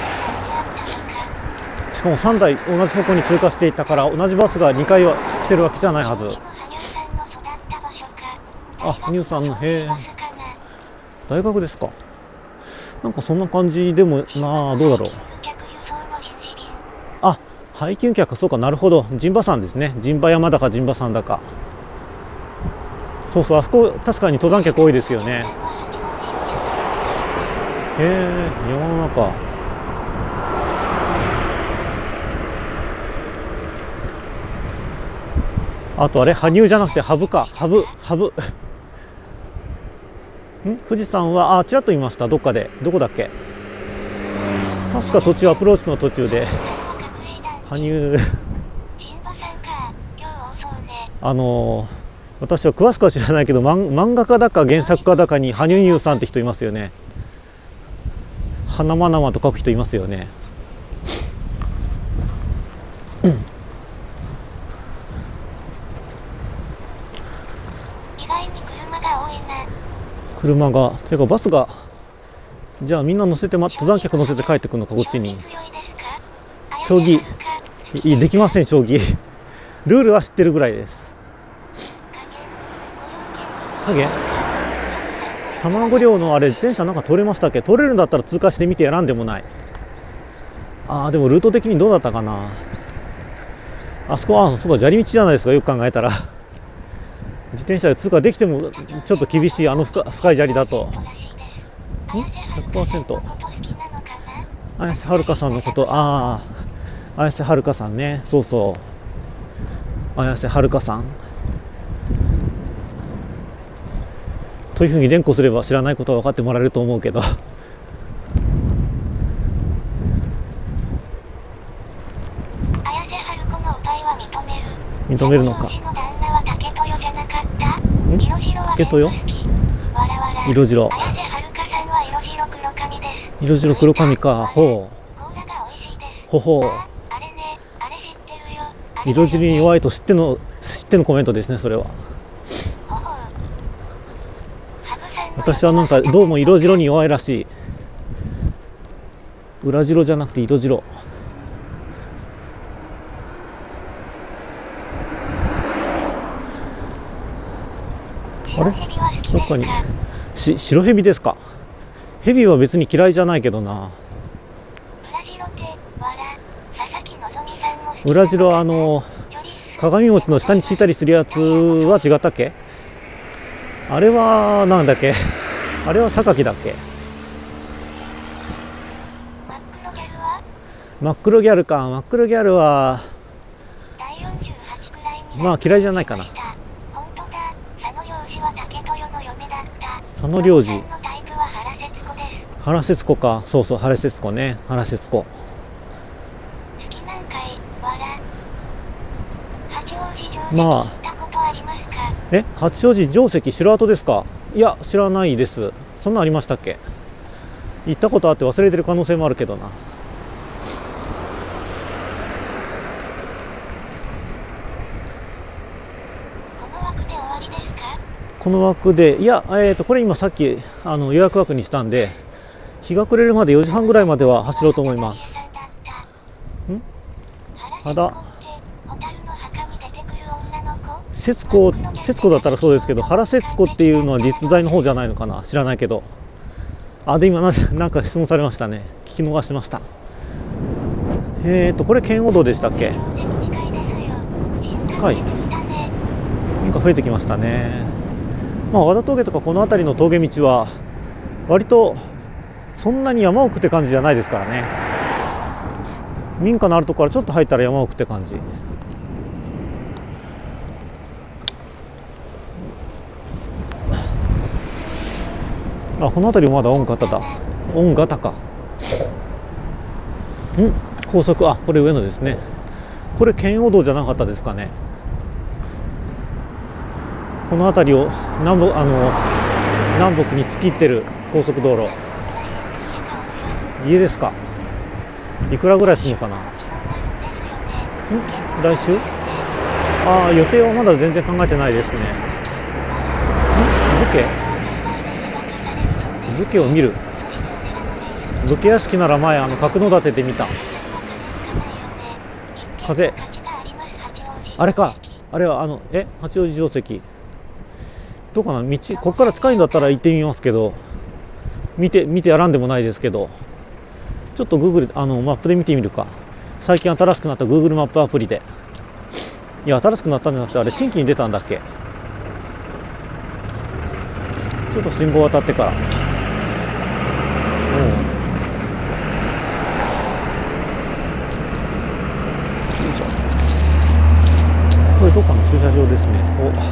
しかも3台同じ方向に通過していったから同じバスが2回は来てるわけじゃないはず。あ、羽生さんの、へえ、大学ですか。なんかそんな感じでもなあ。どうだろう。あ、配給客、そうか、なるほど。陣馬山ですね。陣馬山だか陣馬山だか。そうそう、あそこ確かに登山客多いですよね。へえ、山の中。あとあれ、羽生じゃなくて羽生か。羽生富士山はちらっと見ました。どっかで。どこだっけ。確か途中、アプローチの途中で羽生私は詳しくは知らないけど、漫画家だか原作家だかに羽生さんって人いますよね。花まなまと書く人いますよね。車が、ていうかバスが、じゃあみんな乗せて、登山客乗せて帰ってくるのか、こっちに。将棋できません。将棋ルールは知ってるぐらいです。影卵漁のあれ、自転車なんか通れましたっけ。通れるんだったら通過してみてやらんでもない。でもルート的にどうだったかな。あそこ、そうか、砂利道じゃないですか。よく考えたら自転車で通過できてもちょっと厳しい。深い砂利だと。100%。綾瀬はるかさんのこと。綾瀬はるかさんね。そうそう、綾瀬はるかさんというふうに連呼すれば知らないことは分かってもらえると思うけど。 綾瀬はる子の歌いは認めるのか。 竹豊。 色白。色白黒髪か。ほう。色白に弱いと知ってのコメントですね。それは。私はなんかどうも色白に弱いらしい。裏白じゃなくて色白。あれ、どっかに白蛇ですか。蛇は別に嫌いじゃないけどな。裏白は鏡餅の下に敷いたりするやつは違ったっけ。あれはなんだっけ。あれは榊だっけ。真っ黒ギャルか。真っ黒ギャルはまあ嫌いじゃないかな。佐野良次。原節子か。そうそう、原節子ね。原節子。まあ八王子城跡城跡ですか。いや知らないです。そんなありましたっけ。行ったことあって忘れてる可能性もあるけどな。この枠で、いや、これ今さっき予約枠にしたんで、日が暮れるまで4時半ぐらいまでは走ろうと思います。節子だったらそうですけど、原節子っていうのは実在の方じゃないのかな。知らないけど。で今なんか質問されましたね。聞き逃しました。これ圏央道でしたっけ。近い。なんか増えてきましたね。和田峠とかこの辺りの峠道は割とそんなに山奥って感じじゃないですからね。民家のあるところからちょっと入ったら山奥って感じ。 あ、この辺りもまだ音型だ。音型か。高速、あ、これ上野ですね。これ圏央道じゃなかったですかね。この辺りを南北に突き入ってる高速道路。家ですか。いくらぐらいするのかな。来週。ああ、予定はまだ全然考えてないですね。武家を見る。武家屋敷なら前角館で見た。風。あれか。あれは八王子城跡。どうかな、道ここから近いんだったら行ってみますけど、見てやらんでもないですけど、ちょっと Google マップで見てみるか。最近新しくなった Google マップアプリで。いや、新しくなったんじゃなくて、あれ新規に出たんだっけ。ちょっと信号渡ってから。よいしょ。これどっかの駐車場ですね。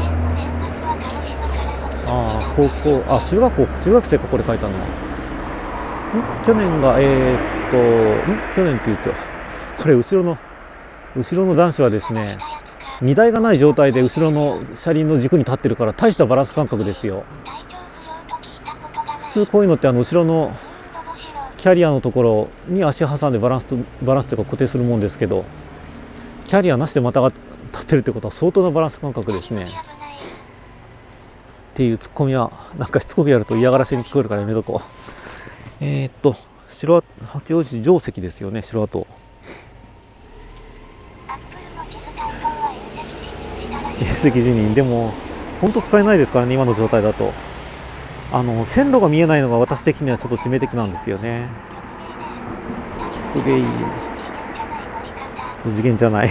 ああ、高校、あ、中学生か、これ書いたのは。去年が去年っていうと、これ後ろの男子はですね、荷台がない状態で後ろの車輪の軸に立ってるから大したバランス感覚ですよ。普通こういうのって後ろのキャリアのところに足挟んでバランスというか固定するもんですけど、キャリアなしで股が立ってるってことは相当なバランス感覚ですね。っていうツッコミはなんかしつこくやると嫌がらせに聞こえるからやめとこう。八王子城跡ですよね、城跡。隕石辞任でも本当使えないですからね、今の状態だと。線路が見えないのが私的にはちょっと致命的なんですよね。そう、次元じゃない。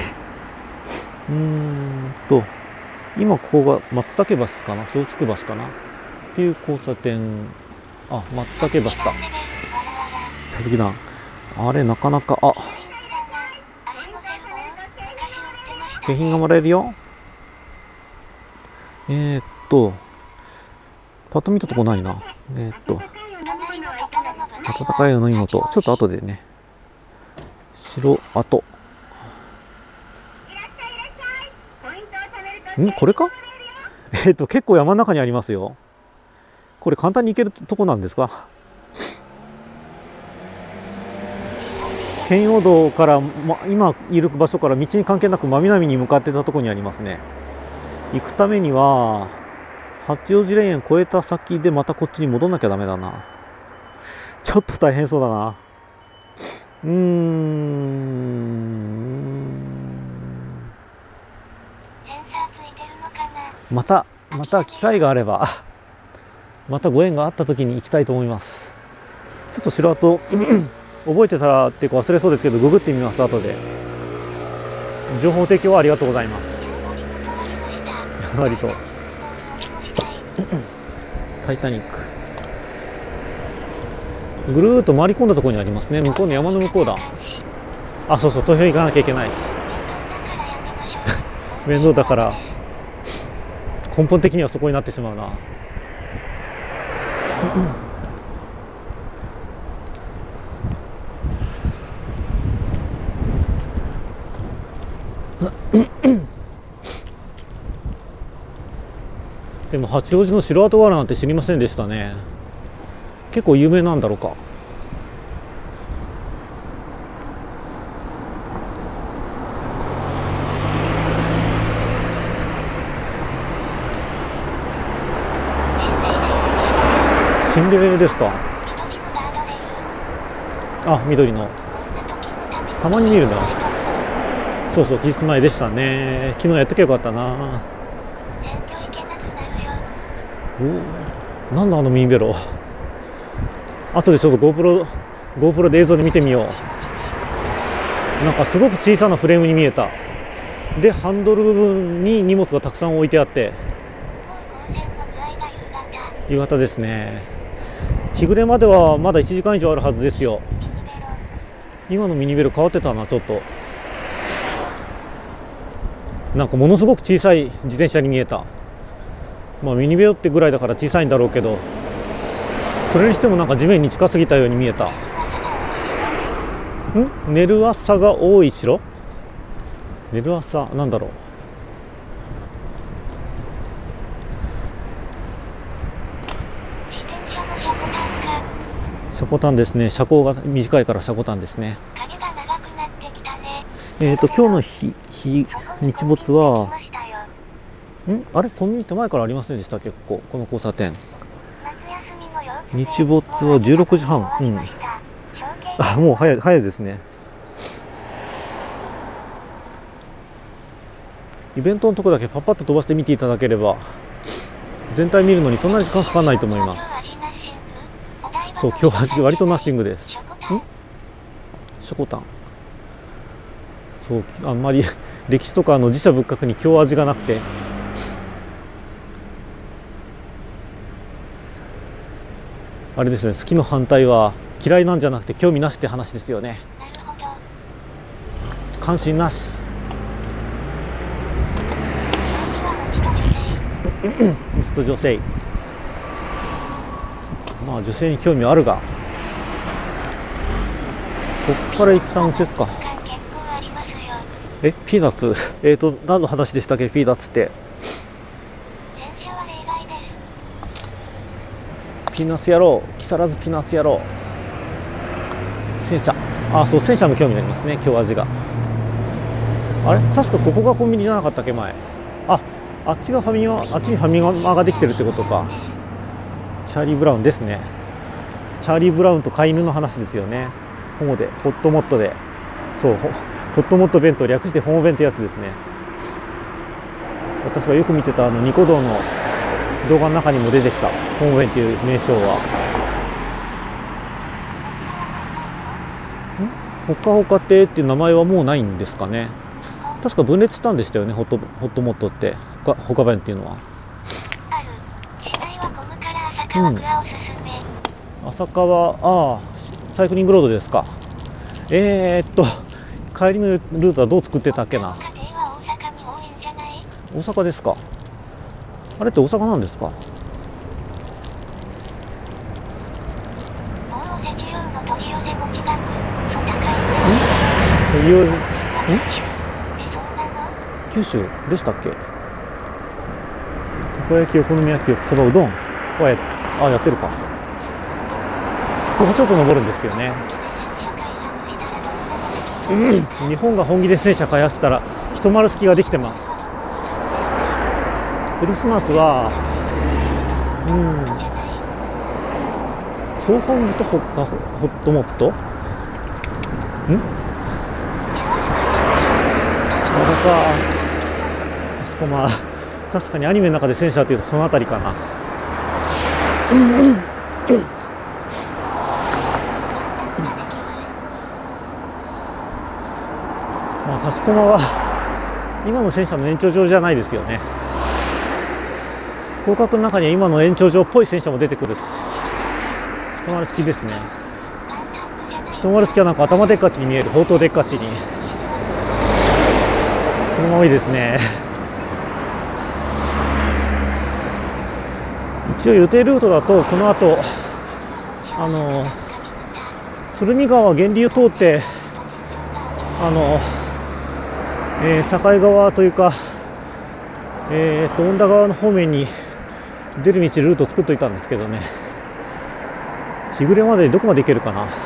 今ここが松竹橋かな、松竹橋かなっていう交差点。あ、松竹橋だ。次だ。あれ、なかなか、景品がもらえるよ。パッと見たとこないな。温かいお飲み物と、ちょっと後でね。城跡。これか。結構山の中にありますよ。これ簡単に行けるとこなんですか。圏央道から、今いる場所から道に関係なく真南に向かってたところにありますね。行くためには八王子霊園越えた先でまたこっちに戻んなきゃダメだな。ちょっと大変そうだな。また機会があればまたご縁があった時に行きたいと思います。ちょっと城跡覚えてたらっていうか忘れそうですけど、ググってみます。後で情報提供はありがとうございます。割とタイタニックぐるーっと回り込んだところにありますね。向こうの山の向こうだ。あ、そうそう、投票行かなきゃいけないし面倒だから根本的にはそこになってしまうな。でも八王子の城跡があるなんて知りませんでしたね。結構有名なんだろうか。心霊ですか。あ、緑のたまに見るな。そうそう、期日前でしたね。昨日やっときゃよかったな。なんだあのミニベロ。後でちょっと GoPro で映像で見てみよう。なんかすごく小さなフレームに見えた。でハンドル部分に荷物がたくさん置いてあって、夕方ですね。日暮れまではまだ1時間以上あるはずですよ。今のミニベロ変わってたな。ちょっとなんかものすごく小さい自転車に見えた。まあミニベロってぐらいだから小さいんだろうけど、 それにしてもなんか地面に近すぎたように見えた。寝る朝が多い城？寝る朝なんだろう。シャコタンですね。車高が短いからシャコタンですね。今日の日没はあれコンビニって前からありませんでした？結構この交差点日没は16時半。もう早いですね。イベントのとこだけパッパッと飛ばして見ていただければ全体見るのにそんなに時間かかんないと思います。そう、今日は割とナッシングです。ショコタン。そう、あんまり歴史とか自社仏閣に今日味がなくて。あれですね、好きの反対は嫌いなんじゃなくて興味なしって話ですよね。関心なし。ミスト女性。まあ女性に興味あるが、こっから一旦右折か。ピーナッツ何の話でしたっけ？ピーナッツってピーナッツ野郎、木更津ピーナッツ野郎。戦車、そう、戦車も興味ありますね。今日味があれ確かここがコンビニじゃなかったっけ前。あっちがファミマ、あっちにファミマができてるってことか。チャーリー・ブラウンですね。チャーリー・ブラウンと飼い犬の話ですよね。ホモでホットモットで、そう、ホットモット弁当略してホモ弁ってやつですね。私がよく見てたニコ動の動画の中にも出てきたホモ弁っていう名称は。ほかほか亭っていう名前はもうないんですかね。確か分裂したんでしたよね、ホットモットってほか弁っていうのは。浅川、サイクリングロードですか。帰りのルートはどう作ってたっけな。大阪ですか。あれって大阪なんですか。九州でしたっけ。たこ焼き、お好み焼き、そばうどん、やってるか。ここちょっと登るんですよね。日本が本気で戦車開発したら一丸隙ができてます。クリスマスは総本部とホットモットあそこ、確かにアニメの中で戦車というとその辺りかな。タシコマは今の戦車の延長上じゃないですよね。広角の中には今の延長上っぽい戦車も出てくるし、一丸式ですね。一丸式はなんか頭でっかちに見える。砲塔でっかちに車多いですね。一応予定ルートだとこの後鶴見川源流を通って境川というか恩田川の方面に出る道ルートを作っといたんですけどね、日暮れまでどこまで行けるかな。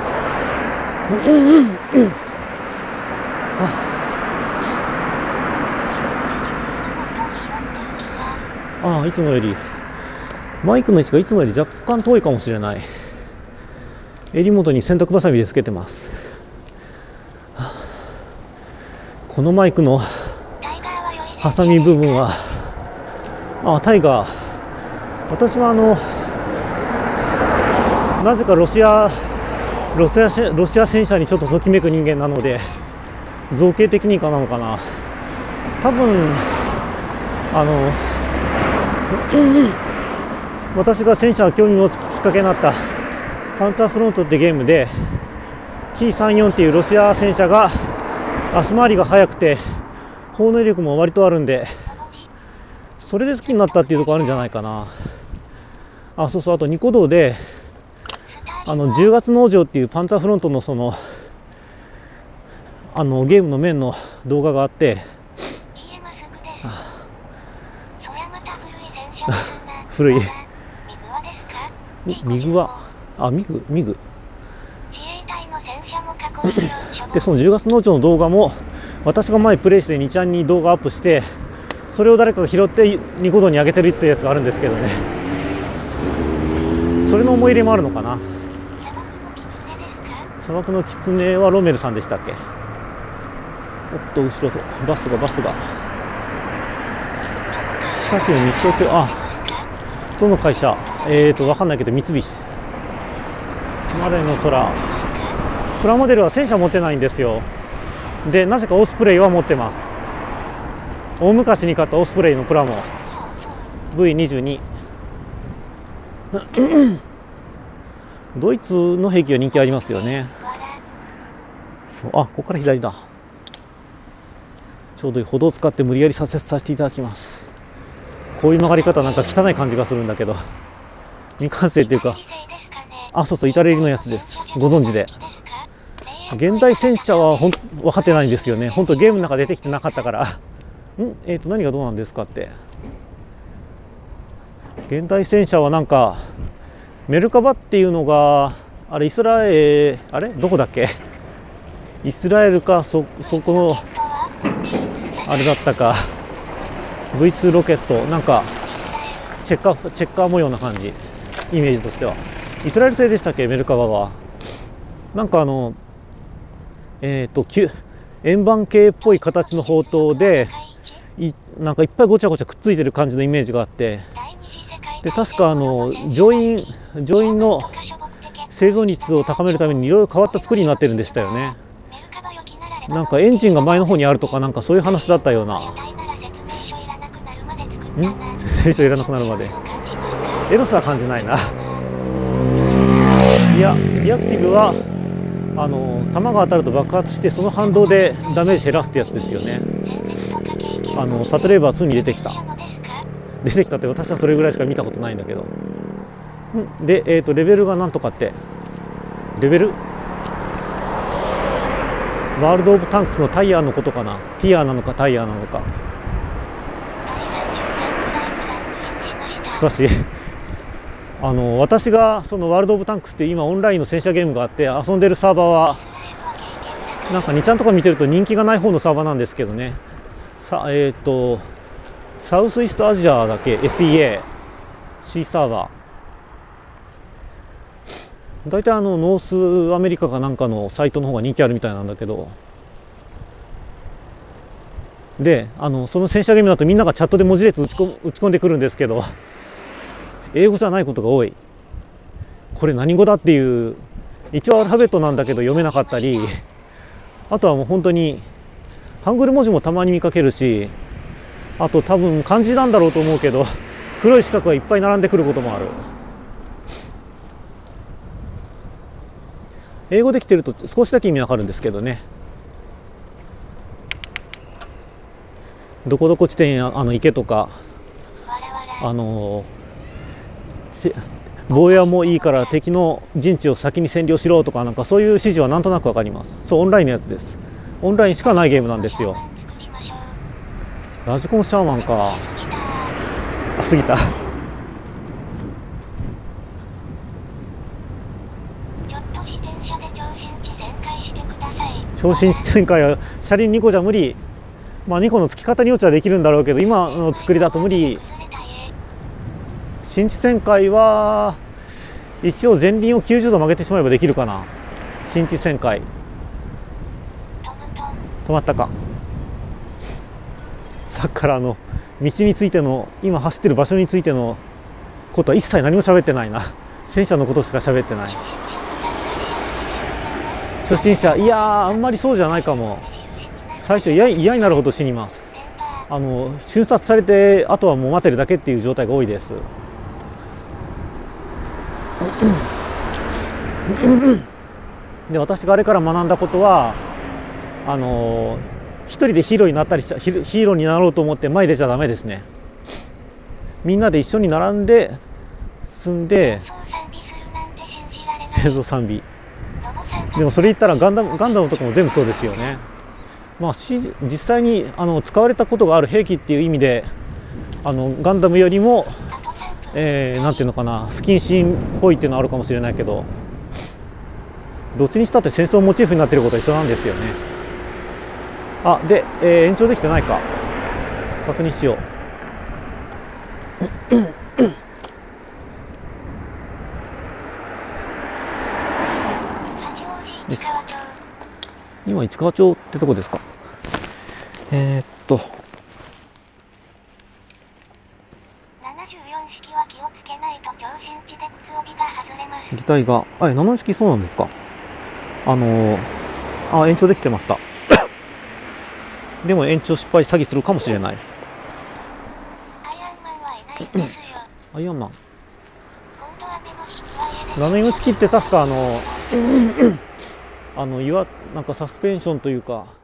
いつもよりマイクの位置がいつもより若干遠いかもしれない。襟元に洗濯ばさみでつけてます。このマイクのハサミ部分はタイガー。私はなぜかロシア戦車にちょっとときめく人間なので造形テクニカなのかな。多分私が戦車を興味持つきっかけになったパンツァーフロントってゲームで T34 っていうロシア戦車が足回りが速くて砲の威力も割とあるんで、それで好きになったっていうところあるんじゃないかな。 あ、そうそう、あとニコ動で10月農場っていうパンツァーフロントのゲームの面の動画があって、古いミグはミグで、その10月農場の動画も私が前プレイして2ちゃんに動画アップして、それを誰かが拾ってニコ動に上げてるっていうやつがあるんですけどね、それの思い入れもあるのかな。砂漠のキツネはロメルさんでしたっけ。おっと、後ろとバスがさっきの日照橋、どの会社わかんないけど、三菱マレーのトラプラモデルは戦車持ってないんですよ。で、なぜかオスプレイは持ってます。大昔に買ったオスプレイのプラモ V22 ドイツの兵器は人気ありますよね。そう、ここから左だ。ちょうどいい歩道を使って無理やり左折させていただきます。こういう曲がり方なんか汚い感じがするんだけど、未完成っていうか、そうそう、イタレリのやつです。ご存知で。現代戦車は分かってないんですよね。本当ゲームの中出てきてなかったから何がどうなんですかって。現代戦車はなんかメルカバっていうのがイスラエル、どこだっけ、イスラエルか、そこのあれだったか、 V2 ロケット、なんかチェッカー模様な感じ、イメージとしては。イスラエル製でしたっけ、メルカバは。なんか円盤形っぽい形の砲塔でなんかいっぱいごちゃごちゃくっついてる感じのイメージがあって、で確か乗員の生存率を高めるためにいろいろ変わった作りになってるんでしたよね。なんかエンジンが前の方にあるとか、なんかそういう話だったような。聖書いらなくなるまでエロスは感じないな。いや、リアクティブは弾が当たると爆発して、その反動でダメージ減らすってやつですよね。パトレーバー2に出てきたって私はそれぐらいしか見たことないんだけど。で、レベルがなんとかって、レベルワールド・オブ・タンクスのタイヤーのことかな。ティアーなのかタイヤーなのか。しかし私がそのワールド・オブ・タンクスって今オンラインの戦車ゲームがあって遊んでるサーバーは、なんか2ちゃんとか見てると人気がない方のサーバーなんですけどね。サウスイーストアジアだけ SEA C サーバー、大体ノースアメリカかなんかのサイトの方が人気あるみたいなんだけど、でその戦車ゲームだとみんながチャットで文字列打ち込んでくるんですけど、英語じゃないことが多い。これ何語だっていう、一応アルファベットなんだけど読めなかったり、あとはもう本当にハングル文字もたまに見かけるし、あと多分漢字なんだろうと思うけど黒い四角がいっぱい並んでくることもある。英語できてると少しだけ意味わかるんですけどね。どこどこ地点や池とか防衛もいいから敵の陣地を先に占領しろとか、なんかそういう指示はなんとなくわかります。そう、オンラインのやつです。オンラインしかないゲームなんですよ。ラジコンシャーマンか。過ぎた。超新地旋回は車輪2個じゃ無理。2個の付き方によっちゃできるんだろうけど、今の作りだと無理。新地旋回は一応前輪を90度曲げてしまえばできるかな。新地旋回止まったか。さっきから道についての、今走ってる場所についてのことは一切何も喋ってないな。戦車のことしか喋ってない。初心者、いやー、あんまりそうじゃないかも。最初嫌になるほど死にます。瞬殺されて、あとはもう待てるだけっていう状態が多いです。で、私があれから学んだことは、一人でヒーローになったりヒーローになろうと思って前出ちゃダメですね。みんなで一緒に並んで積んでそう賛美するなんて信じられない。 製造賛美。 ロボさんがでもそれ言ったらガンダムとかも全部そうですよね。まあ実際に使われたことがある兵器っていう意味でガンダムよりも、 あと3分。 なんていうのかな、不謹慎っぽいっていうのはあるかもしれないけど、どっちにしたって戦争モチーフになってることは一緒なんですよね。あ、で、延長できてないか確認しよう。 八王子市川町。 今市川町ってとこですか。 74式は気をつけないと超新地で靴帯が外れます。 擬態が7式そうなんですか。延長できてましたでも延長失敗詐欺するかもしれない。 アイアンマンはいないんですよ。 アイアンマン本当は目の式は家で。 ナノイム式って確かなんかサスペンションというか